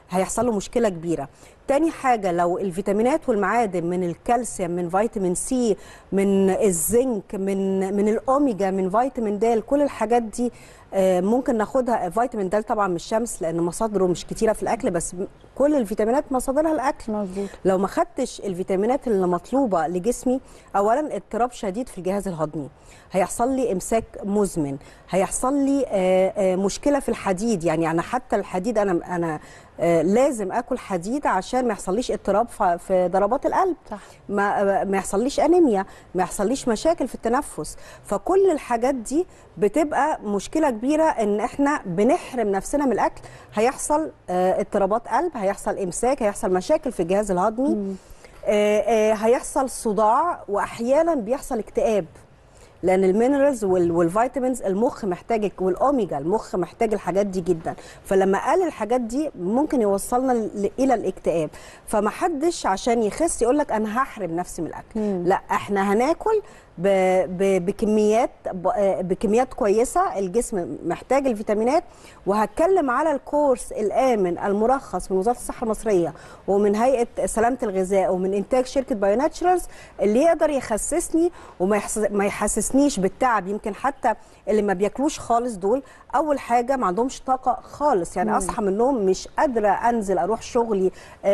[SPEAKER 5] هيحصل له مشكله كبيره. تاني حاجه لو الفيتامينات والمعادن من الكالسيوم، من فيتامين سي، من الزنك، من من الاوميجا، من فيتامين د، كل الحاجات دي ممكن ناخدها. فيتامين د طبعا من الشمس لان مصادره مش كتيره في الاكل، بس كل الفيتامينات مصادرها الاكل.
[SPEAKER 1] مظبوط.
[SPEAKER 5] لو ما خدتش الفيتامينات اللي مطلوبه لجسمي، اولا اضطراب شديد في الجهاز الهضمي، هيحصل لي امساك مزمن، هيحصل لي مشكله في الحديد. يعني انا حتى الحديد انا انا لازم اكل حديد عشان ما يحصليش اضطراب في ضربات القلب،
[SPEAKER 1] صح.
[SPEAKER 5] ما ما يحصليش انيميا، ما يحصليش مشاكل في التنفس. فكل الحاجات دي بتبقى مشكله كبيره ان احنا بنحرم نفسنا من الاكل. هيحصل اضطرابات قلب، هيحصل امساك، هيحصل مشاكل في الجهاز الهضمي، هيحصل صداع، واحيانا بيحصل اكتئاب لان المينرالز والفيتامينز المخ محتاج، والاوميجا المخ محتاج الحاجات دي جدا. فلما قال الحاجات دي ممكن يوصلنا الى الاكتئاب. فما حدش عشان يخس يقول لك انا هحرم نفسي من الاكل. مم. لا، احنا هناكل بكميات بكميات كويسه، الجسم محتاج الفيتامينات. وهتكلم على الكورس الامن المرخص من وزاره الصحه المصريه ومن هيئه سلامه الغذاء ومن انتاج شركه بايو ناتشرالز اللي يقدر يخسسني وما ما يحسسنيش بالتعب. يمكن حتى اللي ما بياكلوش خالص دول اول حاجه ما عندهمش طاقه خالص، يعني اصحى من النوم مش قادره انزل اروح شغلي،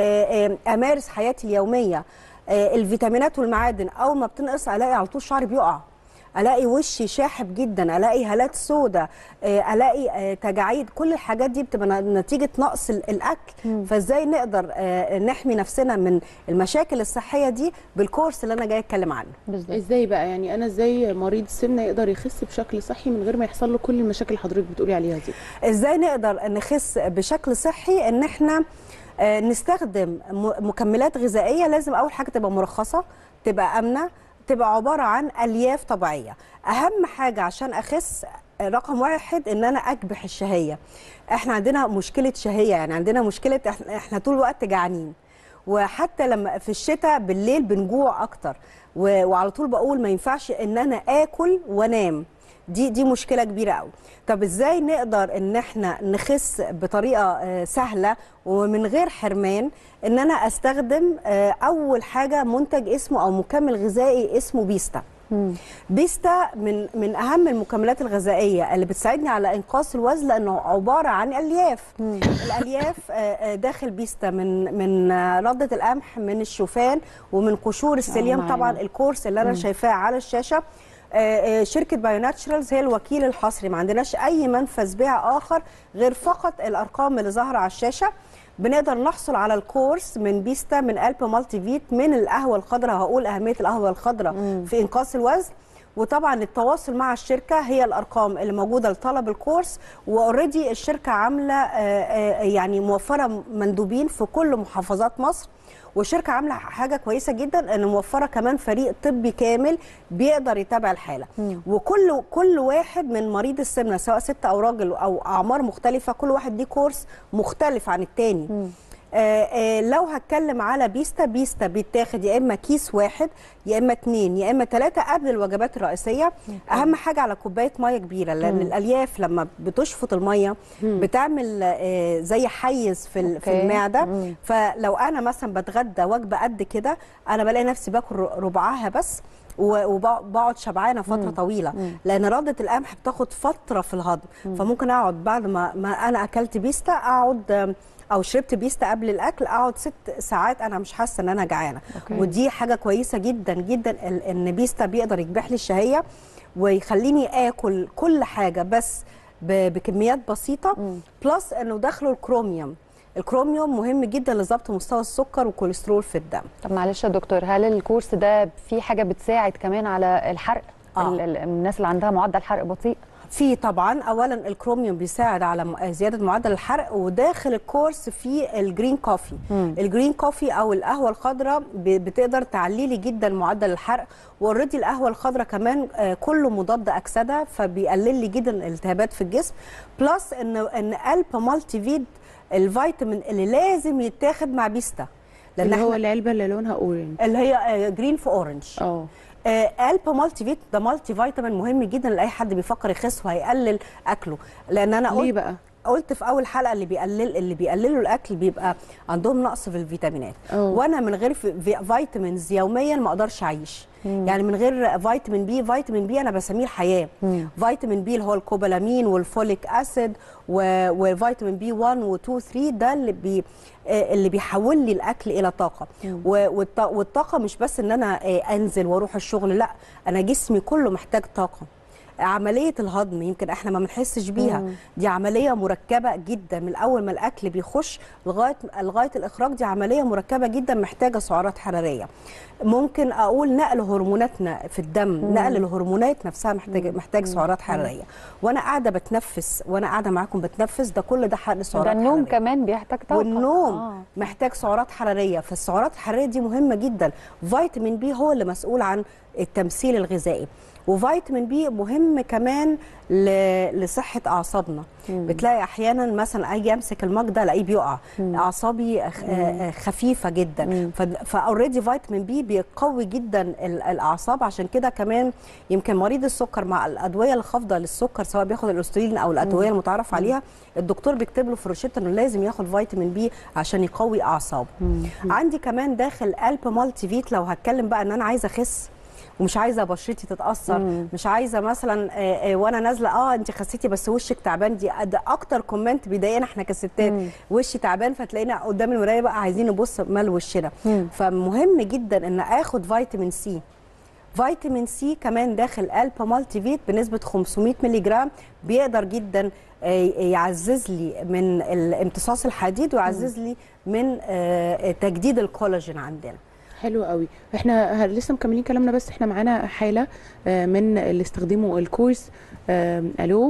[SPEAKER 5] امارس حياتي اليوميه. الفيتامينات والمعادن اول ما بتنقص الاقي على طول شعري بيقع، الاقي وشي شاحب جدا، الاقي هالات سوداء، الاقي تجاعيد. كل الحاجات دي بتبقى نتيجه نقص الاكل. مم. فازاي نقدر نحمي نفسنا من المشاكل الصحيه دي بالكورس اللي انا جاي اتكلم عنه.
[SPEAKER 2] بالظبط. ازاي بقى يعني انا ازاي مريض السمنه يقدر يخس بشكل صحي من غير ما يحصل له كل المشاكل اللي حضرتك بتقولي عليها دي؟
[SPEAKER 5] ازاي نقدر نخس بشكل صحي؟ ان احنا نستخدم مكملات غذائيه لازم اول حاجه تبقى مرخصه، تبقى امنه، تبقى عباره عن الياف طبيعيه. اهم حاجه عشان اخس رقم واحد ان انا اكبح الشهيه. احنا عندنا مشكله شهيه، يعني عندنا مشكله احنا طول الوقت جعانين، وحتى لما في الشتاء بالليل بنجوع اكتر، وعلى طول بقول ما ينفعش ان انا اكل وانام. دي دي مشكله كبيره قوي. طب ازاي نقدر ان احنا نخس بطريقه سهله ومن غير حرمان؟ ان انا استخدم اول حاجه منتج اسمه او مكمل غذائي اسمه بيستا. مم. بيستا من من اهم المكملات الغذائيه اللي بتساعدني على انقاص الوزن لانه عباره عن الياف. مم. الالياف داخل بيستا من من رده القمح، من الشوفان، ومن قشور السيليوم. طبعا الكورس اللي انا مم. شايفاه على الشاشه شركه بايو ناتشرالز هي الوكيل الحصري، ما عندناش اي منفذ بيع اخر غير فقط الارقام اللي ظاهره على الشاشه. بنقدر نحصل على الكورس من بيستا، من ألب مالتي فيت، من القهوه الخضراء. هقول اهميه القهوه الخضراء في انقاص الوزن. وطبعا التواصل مع الشركه هي الارقام اللي موجوده لطلب الكورس. واوريدي الشركه عامله يعني موفره مندوبين في كل محافظات مصر، والشركه عامله حاجه كويسه جدا ان موفره كمان فريق طبي كامل بيقدر يتابع الحاله. مم. وكل كل واحد من مريض السمنه سواء ست او راجل او اعمار مختلفه، كل واحد ليه كورس مختلف عن الثاني. آه آه لو هتكلم على بيستا، بيستا بيتاخد يا اما كيس واحد يا اما اتنين يا اما تلاته قبل الوجبات الرئيسيه. مم. اهم حاجه على كوبايه ميه كبيره، لان مم. الالياف لما بتشفط الميه مم. بتعمل آه زي حيز في في المعده. مم. فلو انا مثلا بتغدى وجبه قد كده انا بلاقي نفسي باكل ربعها بس وبقعد شبعانه فتره مم. طويله. مم. لان رده القمح بتاخد فتره في الهضم. مم. فممكن اقعد بعد ما, ما انا اكلت بيستا اقعد او شربت بيستا قبل الاكل اقعد ست ساعات انا مش حاسه ان انا جعانه. ودي حاجه كويسه جدا جدا ان بيستا بيقدر يكبح لي الشهيه ويخليني اكل كل حاجه بس بكميات بسيطه. مم. بلس انه داخله الكروميوم. الكروميوم مهم جدا لضبط مستوى السكر والكوليسترول في الدم.
[SPEAKER 1] طب معلش يا دكتور، هل الكورس ده في حاجه بتساعد كمان على الحرق؟ آه. الناس اللي عندها معدل حرق بطيء؟
[SPEAKER 5] في طبعا. اولا الكروميوم بيساعد على زياده معدل الحرق، وداخل الكورس في الجرين كوفي. مم. الجرين كوفي او القهوه الخضراء بتقدر تعلي لي جدا معدل الحرق. واوريدي القهوه الخضراء كمان كله مضاد اكسده فبيقلل لي جدا الالتهابات في الجسم. بلس ان ان ألب مالتي فيت الفيتامين اللي لازم يتاخد مع بيستا،
[SPEAKER 2] لان اللي هو العلبه اللي لونها اورنج
[SPEAKER 5] اللي هي جرين في اورنج.
[SPEAKER 2] اه
[SPEAKER 5] ألب مالتي فيت ده مالتي فيتامين مهم جدا لاي حد بيفكر يخس وهيقلل اكله. لان انا
[SPEAKER 2] ليه بقى؟
[SPEAKER 5] قلت في اول حلقه اللي بيقلل اللي بيقللوا الاكل بيبقى عندهم نقص في الفيتامينات. أوه. وانا من غير في فيتامينز يوميا ما اقدرش اعيش. مم. يعني من غير فيتامين بي، فيتامين بي انا بسميه الحياه. مم. فيتامين بي اللي هو الكوبالامين والفوليك اسيد وفيتامين بي واحد و اتنين و تلاتة، ده اللي بي اللي بيحول لي الاكل الى طاقه. مم. والطاقه مش بس ان انا انزل واروح الشغل، لا، انا جسمي كله محتاج طاقه. عمليه الهضم يمكن احنا ما بنحسش بيها. مم. دي عمليه مركبه جدا، من اول ما الاكل بيخش لغايه لغايه الاخراج، دي عمليه مركبه جدا محتاجه سعرات حراريه. ممكن اقول نقل هرموناتنا في الدم. مم. نقل الهرمونات نفسها محتاج مم. محتاج سعرات حراريه. وانا قاعده بتنفس، وانا قاعده معاكم بتنفس، ده كل ده حرق سعرات حراريه.
[SPEAKER 1] النوم كمان بيحتاج طاقه،
[SPEAKER 5] والنوم آه. محتاج سعرات حراريه. فالسعرات الحراريه دي مهمه جدا. فيتامين بي هو اللي مسؤول عن التمثيل الغذائي، وفيتامين بي مهم كمان لصحه اعصابنا. مم. بتلاقي احيانا مثلا اجي امسك المج ده الاقيه بيقع. مم. اعصابي خفيفه جدا. فاوريدي فيتامين بي بيقوي جدا الاعصاب. عشان كده كمان يمكن مريض السكر مع الادويه الخافضه للسكر، سواء بياخد الاسترويدين او الادويه المتعارف عليها، الدكتور بيكتب له في الروشته انه لازم ياخد فيتامين بي عشان يقوي اعصابه. عندي كمان داخل قلب مالتي فيت، لو هتكلم بقى ان انا عايزه اخس ومش عايزه بشرتي تتاثر. مم. مش عايزه مثلا آآ آآ وانا نازله اه انت خسيتي بس وشك تعبان. دي ده اكتر كومنت بيضايقنا احنا كستات. مم. وشي تعبان، فتلاقينا قدام المرايه بقى عايزين نبص مال وشنا. مم. فمهم جدا ان اخد فيتامين سي. فيتامين سي كمان داخل البا مالتي فيت بنسبه خمسمائة مللي جرام، بيقدر جدا يعزز لي من امتصاص الحديد ويعزز لي من تجديد الكولاجين عندنا.
[SPEAKER 2] حلو قوي. احنا لسه مكملين كلامنا، بس احنا معانا حاله من اللي استخدموا الكورس. الو،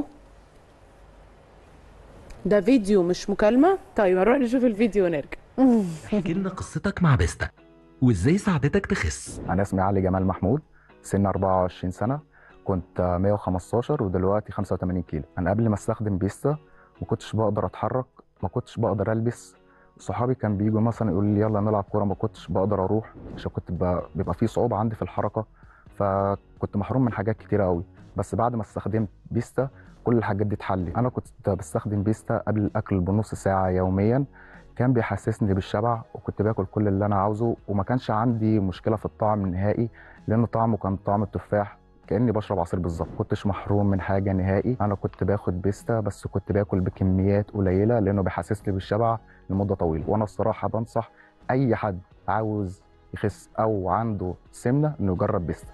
[SPEAKER 2] ده فيديو مش مكالمه؟ طيب هنروح نشوف الفيديو ونرجع.
[SPEAKER 6] احكي لنا قصتك مع بيستا وازاي ساعدتك تخس.
[SPEAKER 7] انا اسمي علي جمال محمود، سن أربعة وعشرين سنه، كنت مية وخمستاشر ودلوقتي خمسة وتمانين كيلو. انا قبل ما استخدم بيستا ما كنتش بقدر اتحرك، ما كنتش بقدر البس. صحابي كان بيجوا مثلا يقولوا لي يلا نلعب كوره، ما كنتش بقدر اروح عشان كنت بيبقى في صعوبه عندي في الحركه، فكنت محروم من حاجات كتيره قوي. بس بعد ما استخدمت بيستا كل الحاجات دي اتحلت. انا كنت بستخدم بيستا قبل الاكل بنص ساعه يوميا، كان بيحسسني بالشبع وكنت باكل كل اللي انا عاوزه، وما كانش عندي مشكله في الطعم نهائي، لان طعمه كان طعم التفاح، كاني بشرب عصير بالظبط. كنتش محروم من حاجه نهائي. انا كنت باخد بيستا بس كنت باكل بكميات قليله لانه بيحسسني بالشبع لمده طويله. وانا الصراحه بنصح اي حد عاوز يخس او عنده سمنه انه يجرب بيستا.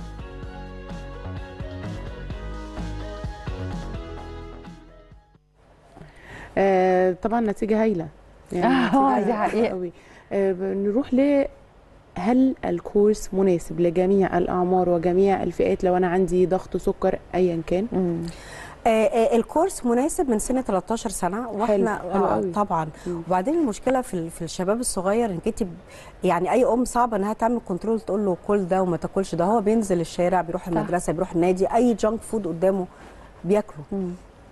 [SPEAKER 2] آه طبعا نتيجه هايله،
[SPEAKER 1] يعني اه دي حقيقه.
[SPEAKER 2] آه نروح ل هل الكورس مناسب لجميع الأعمار وجميع الفئات لو أنا عندي ضغط سكر أيا كان؟
[SPEAKER 5] مم. آه آه الكورس مناسب من سن تلتاشر سنه، واحنا
[SPEAKER 2] حلو.
[SPEAKER 5] آه طبعا. مم. وبعدين المشكله في في الشباب الصغير انك انت يعني اي ام صعبه انها تعمل كنترول، تقول له كل ده وما تاكلش ده. هو بينزل الشارع، بيروح المدرسه، بيروح النادي، اي جانك فود قدامه بياكله. مم.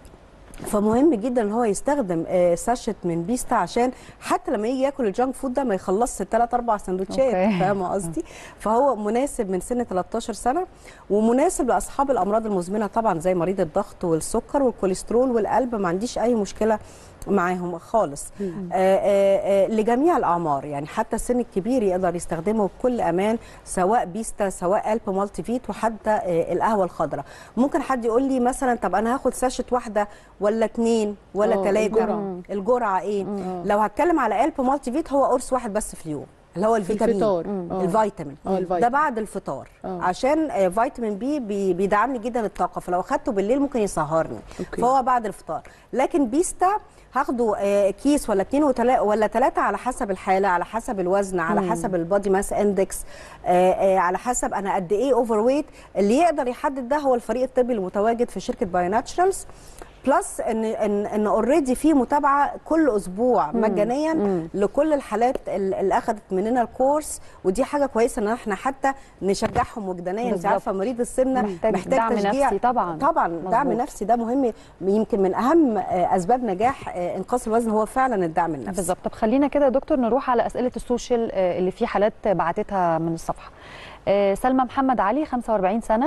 [SPEAKER 5] فمهم جدا ان هو يستخدم ساشت من بيستا عشان حتى لما يجي ياكل الجانك فود ده ما يخلصش ثلاث اربع سندوتشات. فاهمه قصدي؟ فهو مناسب من سن تلتاشر سنه، ومناسب لاصحاب الامراض المزمنه طبعا زي مريض الضغط والسكر والكوليسترول والقلب، ما عنديش اي مشكله معاهم خالص. آآ آآ لجميع الاعمار، يعني حتى السن الكبير يقدر يستخدمه بكل امان، سواء بيستا سواء الب مالتي فيت وحتى القهوه الخضراء. ممكن حد يقول لي مثلا طب انا هاخد ساشت واحده ولا اتنين ولا ثلاثه؟
[SPEAKER 2] الجرعه,
[SPEAKER 5] الجرعة ايه؟ مم. لو هتكلم على الب مالتي فيت هو قرص واحد بس في اليوم، اللي هو الفيتامين، الفيتامين ده بعد الفطار. أوه. عشان فيتامين بي بيدعمني جدا الطاقه، فلو اخدته بالليل ممكن يسهرني. أوكي. فهو بعد الفطار. لكن بيستا هاخده كيس ولا اتنين ولا ثلاثه على حسب الحاله، على حسب الوزن، على مم. حسب البادي ماس اندكس، على حسب انا قد ايه اوفر ويت. اللي يقدر يحدد ده هو الفريق الطبي المتواجد في شركه بايو ناتشرالز. بلس ان ان ان اوريدي في متابعه كل اسبوع مجانيا مم. لكل الحالات اللي اخذت مننا الكورس، ودي حاجه كويسه ان احنا حتى نشجعهم وجدانيا. انت عارفه مريض السمنه محتاج, محتاج
[SPEAKER 1] دعم
[SPEAKER 5] تشجيع
[SPEAKER 1] نفسي. طبعا
[SPEAKER 5] طبعا مزبوط. دعم نفسي ده مهم، يمكن من اهم اسباب نجاح انقاص الوزن هو فعلا الدعم النفسي.
[SPEAKER 1] بالظبط. طب خلينا كده يا دكتور نروح على اسئله السوشيال اللي في حالات بعتتها من الصفحه. سلمى محمد علي خمسة وأربعين سنه،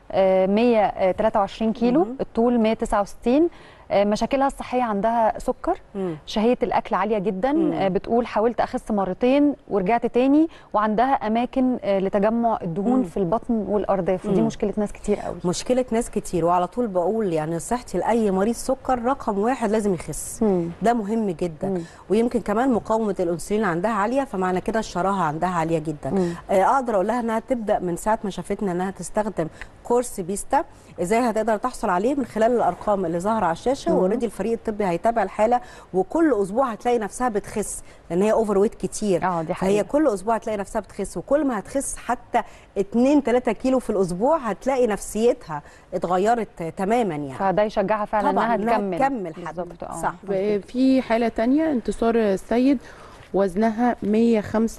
[SPEAKER 1] مية وتلاتة وعشرين كيلو، الطول مية وتسعة وستين. مشاكلها الصحيه عندها سكر، مم. شهيه الاكل عاليه جدا. مم. بتقول حاولت اخس مرتين ورجعت تاني، وعندها اماكن لتجمع الدهون مم. في البطن والارداف، ودي مشكله ناس كتير قوي.
[SPEAKER 5] مشكله ناس كتير، وعلى طول بقول يعني نصيحتي لاي مريض سكر رقم واحد لازم يخس. مم. ده مهم جدا. مم. ويمكن كمان مقاومه الانسولين عندها عاليه، فمعنى كده الشراهه عندها عاليه جدا. مم. اقدر اقول لها انها تبدا من ساعه ما شافتنا انها تستخدم كورس بيستا. ازاي هتقدر تحصل عليه؟ من خلال الارقام اللي ظاهره على الشاشه، واوريدي الفريق الطبي هيتابع الحاله، وكل اسبوع هتلاقي نفسها بتخس، لان هي اوفر ويت كتير.
[SPEAKER 1] اه دي حقيقة.
[SPEAKER 5] فهي كل اسبوع هتلاقي نفسها بتخس، وكل ما هتخس حتى اتنين تلاتة كيلو في الاسبوع هتلاقي نفسيتها اتغيرت تماما يعني.
[SPEAKER 1] فده يشجعها فعلا انها تكمل
[SPEAKER 5] تكمل حد.
[SPEAKER 1] صح.
[SPEAKER 2] في حاله ثانيه انتصار السيد، وزنها مية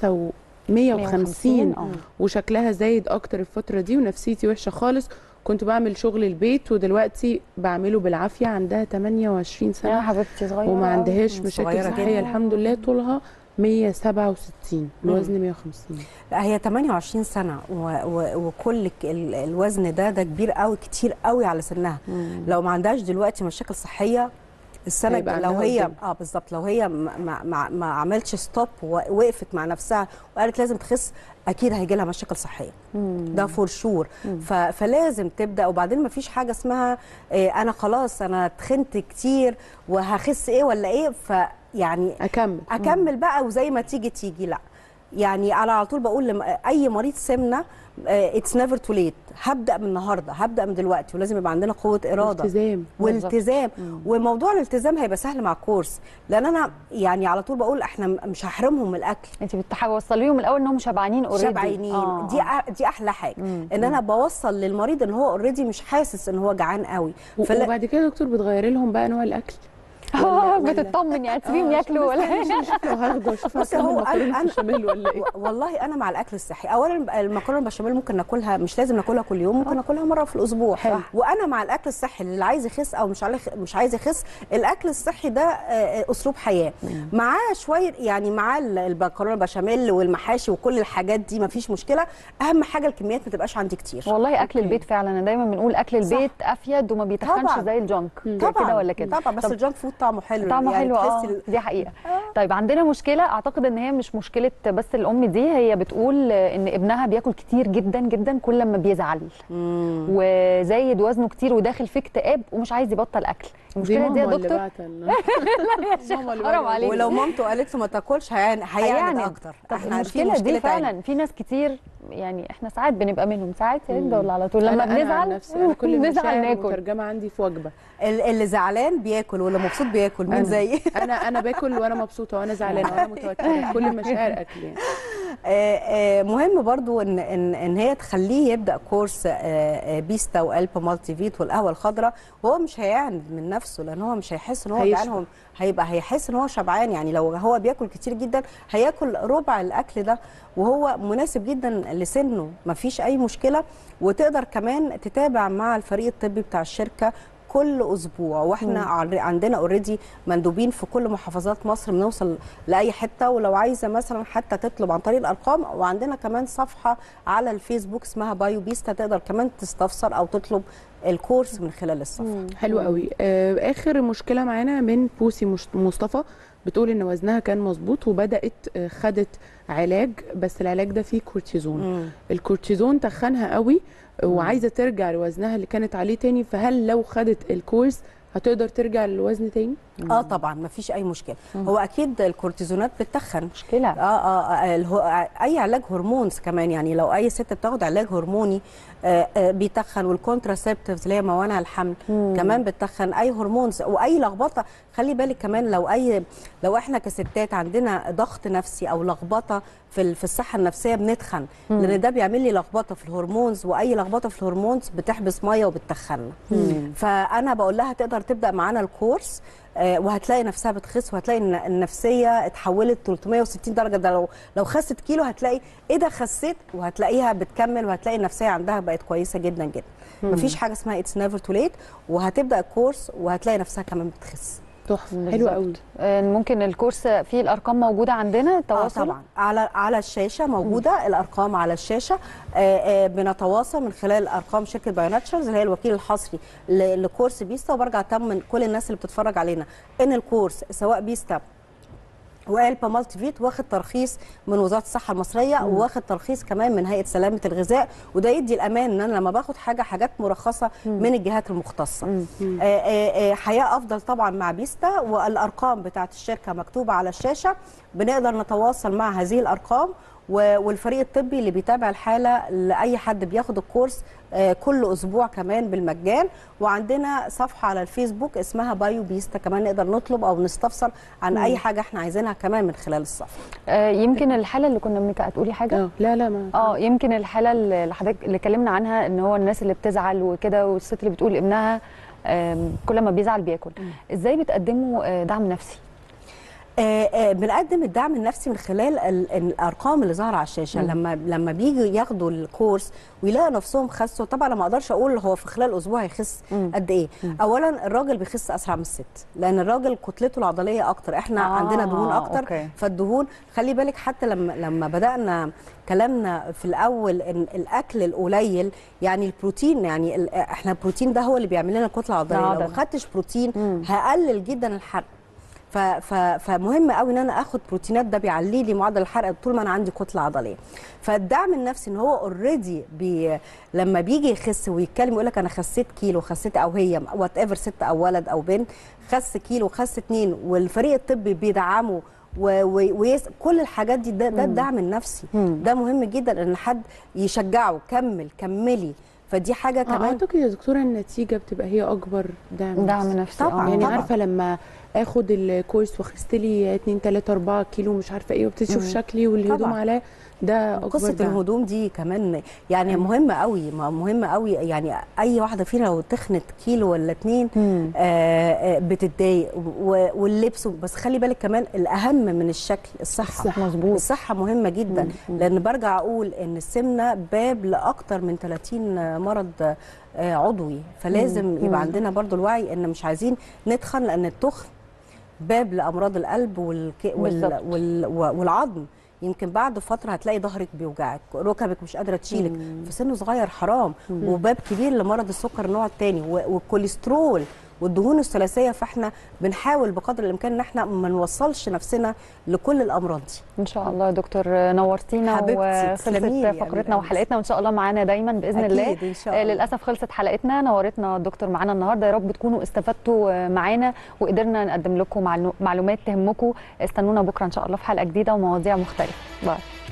[SPEAKER 2] وخمسين وشكلها زايد اكتر الفتره دي، ونفسيتي وحشه خالص. كنت بعمل شغل البيت ودلوقتي بعمله بالعافيه. عندها تمنية وعشرين سنه
[SPEAKER 1] يا حبيبتي، صغيره
[SPEAKER 2] وما عندهاش مشاكل صحيه الحمد لله. طولها مية وسبعة وستين، الوزن مية وخمسين.
[SPEAKER 5] لا هي تمنية وعشرين سنه و... و... وكل ال... الوزن ده ده كبير قوي، كتير قوي على سنها. مم. لو ما عندهاش دلوقتي مشاكل صحيه السنه لو هي قدام. اه بالظبط، لو هي ما, ما, ما عملتش ستوب ووقفت مع نفسها وقالت لازم تخس، اكيد هيجي لها مشاكل صحيه. مم. ده فور شور. فلازم تبدا. وبعدين ما فيش حاجه اسمها إيه انا خلاص انا تخنت كتير وهخس ايه ولا ايه، فيعني
[SPEAKER 2] اكمل
[SPEAKER 5] اكمل مم. بقى وزي ما تيجي تيجي. لا يعني انا على طول بقول لاي مريض سمنه اتس نيفر تو ليت، هبدا من النهارده، هبدا من دلوقتي، ولازم يبقى عندنا قوه اراده
[SPEAKER 2] والتزام.
[SPEAKER 5] والالتزام. وموضوع الالتزام هيبقى سهل مع الكورس، لان انا يعني على طول بقول احنا مش هحرمهم من الاكل.
[SPEAKER 1] انت بتوصليهم الاول انهم شبعانين اوريدي.
[SPEAKER 5] شبعانين آه. دي دي احلى حاجه. مم. ان انا بوصل للمريض ان هو اوريدي مش حاسس ان هو جعان قوي.
[SPEAKER 2] فلا... وبعد كده يا دكتور بتغيري لهم بقى نوع الاكل.
[SPEAKER 1] اه بتطمن يعني تسيبهم ياكلوا ولا ايه؟
[SPEAKER 2] هاخده اشوف هكمل مكرونه بشاميل ولا ايه.
[SPEAKER 5] والله انا مع الاكل الصحي. اولا المكرونه البشاميل ممكن ناكلها، مش لازم ناكلها كل يوم، ممكن ناكلها مره في الاسبوع. حلو. وانا مع الاكل الصحي اللي عايز يخس او مش مش عايز يخس. الاكل الصحي ده اسلوب حياه، معاه شويه يعني معاه المكرونه البشاميل والمحاشي وكل الحاجات دي مفيش مشكله. اهم حاجه الكميات ما تبقاش عندي كتير.
[SPEAKER 1] والله اكل البيت فعلا دايما بنقول اكل البيت صح. افيد وما بيتخنش زي الجنك كده ولا كده.
[SPEAKER 5] طبعا بس الجنك فود طعمه حلو،
[SPEAKER 1] طعمه يعني حلو اه دي حقيقه. طيب عندنا مشكله اعتقد ان هي مش مشكله بس الام دي، هي بتقول ان ابنها بياكل كتير جدا جدا كل ما بيزعل، وزايد وزنه كتير وداخل في اكتئاب ومش عايز يبطل اكل. المشكله دي يا دكتور لا يا شيخ حرام عليك.
[SPEAKER 5] ولو مامته قالت له ما تاكلش هيعند اكتر.
[SPEAKER 1] احنا المشكله دي فعلا في ناس كتير يعني احنا ساعات بنبقى منهم، ساعات يا ريت ولا على طول لما بنزعل
[SPEAKER 2] كل بنزعل ناكل. الترجمه عندي في وجبه،
[SPEAKER 5] اللي زعلان بياكل واللي مبسوط بياكل. مين زيي؟
[SPEAKER 2] انا انا باكل وانا مبسوطه وانا زعلانه وانا متوتره، كل المشاعر اكل يعني.
[SPEAKER 5] مهم برضو ان ان ان هي تخليه يبدا كورس بيستا وقلب مالتي فيت والقهوه الخضراء، وهو مش هيعند من نفسه، لان هو مش هيحس ان هو جعان، هيبقى هيحس ان هو شبعان. يعني لو هو بياكل كتير جدا هياكل ربع الاكل ده، وهو مناسب جدا لسنه، مفيش اي مشكله. وتقدر كمان تتابع مع الفريق الطبي بتاع الشركه كل اسبوع، واحنا مم. عندنا اوريدي مندوبين في كل محافظات مصر، بنوصل لاي حته. ولو عايزه مثلا حتى تطلب عن طريق الارقام، وعندنا كمان صفحه على الفيسبوك اسمها بايو بيستا، تقدر كمان تستفسر او تطلب الكورس من خلال الصفحه.
[SPEAKER 2] حلو قوي. آه اخر مشكله معانا من بوسي مصطفى، بتقول ان وزنها كان مظبوط وبدات خدت علاج، بس العلاج ده فيه كورتيزون. مم. الكورتيزون تخنها قوي وعايزه ترجع لوزنها اللي كانت عليه تاني، فهل لو خدت الكورس هتقدر ترجع للوزن تاني؟
[SPEAKER 5] اه طبعا مفيش اي مشكله. مم. هو اكيد الكورتيزونات بتتخن
[SPEAKER 1] مشكله.
[SPEAKER 5] اه اه, آه اي علاج هرمونز كمان، يعني لو اي ست بتاخد علاج هرموني آه آه بيتخن، والكونتراسبتيفز اللي هي موانع الحمل مم. كمان بتتخن. اي هرمونز واي لخبطه، خلي بالك كمان لو اي لو احنا كستات عندنا ضغط نفسي او لخبطه في في الصحه النفسيه بنتخن، مم. لان ده بيعمل لي لخبطه في الهرمونز، واي لخبطه في الهرمونز بتحبس ميه وبتتخن. فانا بقول لها تقدر تبدا معانا الكورس، وهتلاقي نفسها بتخس، وهتلاقي ان النفسيه اتحولت تلتمية وستين درجه. ده لو لو خست كيلو هتلاقي ايه ده خسيت، وهتلاقيها بتكمل، وهتلاقي النفسيه عندها بقت كويسه جدا جدا. مفيش حاجه اسمها اتس نيفر تو ليت، وهتبدا الكورس وهتلاقي نفسها كمان بتخس.
[SPEAKER 2] تحفه حلو قوي.
[SPEAKER 1] ممكن الكورس فيه الارقام موجوده عندنا التواصل؟
[SPEAKER 5] آه طبعا على على الشاشه موجوده. مم. الارقام على الشاشه. آآ آآ بنتواصل من خلال ارقام شركه بايوناتشرز اللي هي الوكيل الحصري لكورس بيستا. وبرجع اطمن كل الناس اللي بتتفرج علينا ان الكورس سواء بيستا والبا مالتي فيت واخد ترخيص من وزاره الصحه المصريه، مم. وواخد ترخيص كمان من هيئه سلامه الغذاء، وده يدي الامان ان انا لما باخد حاجه حاجات مرخصه مم. من الجهات المختصه. آآ آآ حياه افضل طبعا مع بيستا، والارقام بتاعه الشركه مكتوبه على الشاشه. بنقدر نتواصل مع هذه الارقام، والفريق الطبي اللي بيتابع الحاله لاي حد بياخد الكورس كل اسبوع كمان بالمجان. وعندنا صفحه على الفيسبوك اسمها بايو بيستا، كمان نقدر نطلب او نستفسر عن مم. اي حاجه احنا عايزينها كمان من خلال الصفحه.
[SPEAKER 1] آه يمكن الحاله اللي كنا بنك هتقولي حاجه؟
[SPEAKER 2] اه لا لا ما
[SPEAKER 1] اه يمكن الحاله اللي حضرتك اللي اتكلمنا عنها، ان هو الناس اللي بتزعل وكده، والست اللي بتقول ابنها كل ما بيزعل بياكل. مم. ازاي بتقدموا دعم نفسي؟
[SPEAKER 5] آه آه بنقدم الدعم النفسي من خلال الارقام اللي ظاهره على الشاشه. مم. لما لما بيجوا ياخدوا الكورس ويلاقوا نفسهم خسوا، طبعا انا ما اقدرش اقول هو في خلال اسبوع هيخس قد ايه. مم. اولا الراجل بيخس اسرع من الست، لان الراجل كتلته العضليه اكتر، احنا آه عندنا دهون اكتر. أوكي. فالدهون خلي بالك حتى لما لما بدانا كلامنا في الاول ان الاكل القليل يعني البروتين، يعني احنا البروتين ده هو اللي بيعمل لنا الكتله العضليه. لو ما خدتش بروتين مم. هقلل جدا الحرق. فمهم قوي ان انا اخد بروتينات، ده بيعلي لي معدل الحرق طول ما انا عندي كتله عضليه. فالدعم النفسي ان هو اوريدي بي لما بيجي يخس ويتكلم يقول لك انا خسيت كيلو، خسيت او هي وات ايفر ست او ولد او بنت خس كيلو خس اتنين، والفريق الطبي بيدعمه وكل الحاجات دي، ده, ده الدعم النفسي. مم. ده مهم جدا ان حد يشجعه كمل كملي. فدي حاجه كمان.
[SPEAKER 2] اعتقد يا دكتوره النتيجه بتبقى هي اكبر دعم
[SPEAKER 1] دعم نفسي.
[SPEAKER 5] طبعا
[SPEAKER 2] يعني
[SPEAKER 5] طبعا.
[SPEAKER 2] عارفه لما اخد الكورس وخست لي اتنين تلاتة اربعة كيلو مش عارفه ايه، وبتشوف شكلي والهدوم عليا، ده اكبر
[SPEAKER 5] قصه
[SPEAKER 2] دعم.
[SPEAKER 5] الهدوم دي كمان يعني مهمه قوي، مهمه قوي. يعني اي واحده فينا لو تخنت كيلو ولا اتنين آه بتتضايق، واللبس. بس خلي بالك كمان الاهم من الشكل الصحه.
[SPEAKER 1] الصحه مظبوط.
[SPEAKER 5] الصحه مهمه جدا. مم. لان برجع اقول ان السمنه باب لاكتر من ثلاثين مرض عضوي. فلازم مم. يبقى عندنا برضو الوعي ان مش عايزين نتخن، لان التخن باب لامراض القلب والك... وال... وال... والعظم. يمكن بعد فتره هتلاقي ظهرك بيوجعك، ركبك مش قادره تشيلك في سن صغير، حرام. مم. وباب كبير لمرض السكر النوع الثاني والكوليسترول والدهون الثلاثيه. فاحنا بنحاول بقدر الامكان ان احنا ما نوصلش نفسنا لكل الامراض دي.
[SPEAKER 1] ان شاء الله يا دكتور نورتينا وخلصت فقرتنا وحلقتنا، وان شاء الله معانا دايما باذن
[SPEAKER 5] أكيد
[SPEAKER 1] الله.
[SPEAKER 5] إن شاء الله.
[SPEAKER 1] للاسف خلصت حلقتنا، نورتنا الدكتور معانا النهارده. يا رب تكونوا استفدتوا معانا وقدرنا نقدم لكم معلومات تهمكم. استنونا بكره ان شاء الله في حلقه جديده ومواضيع مختلفه. باي.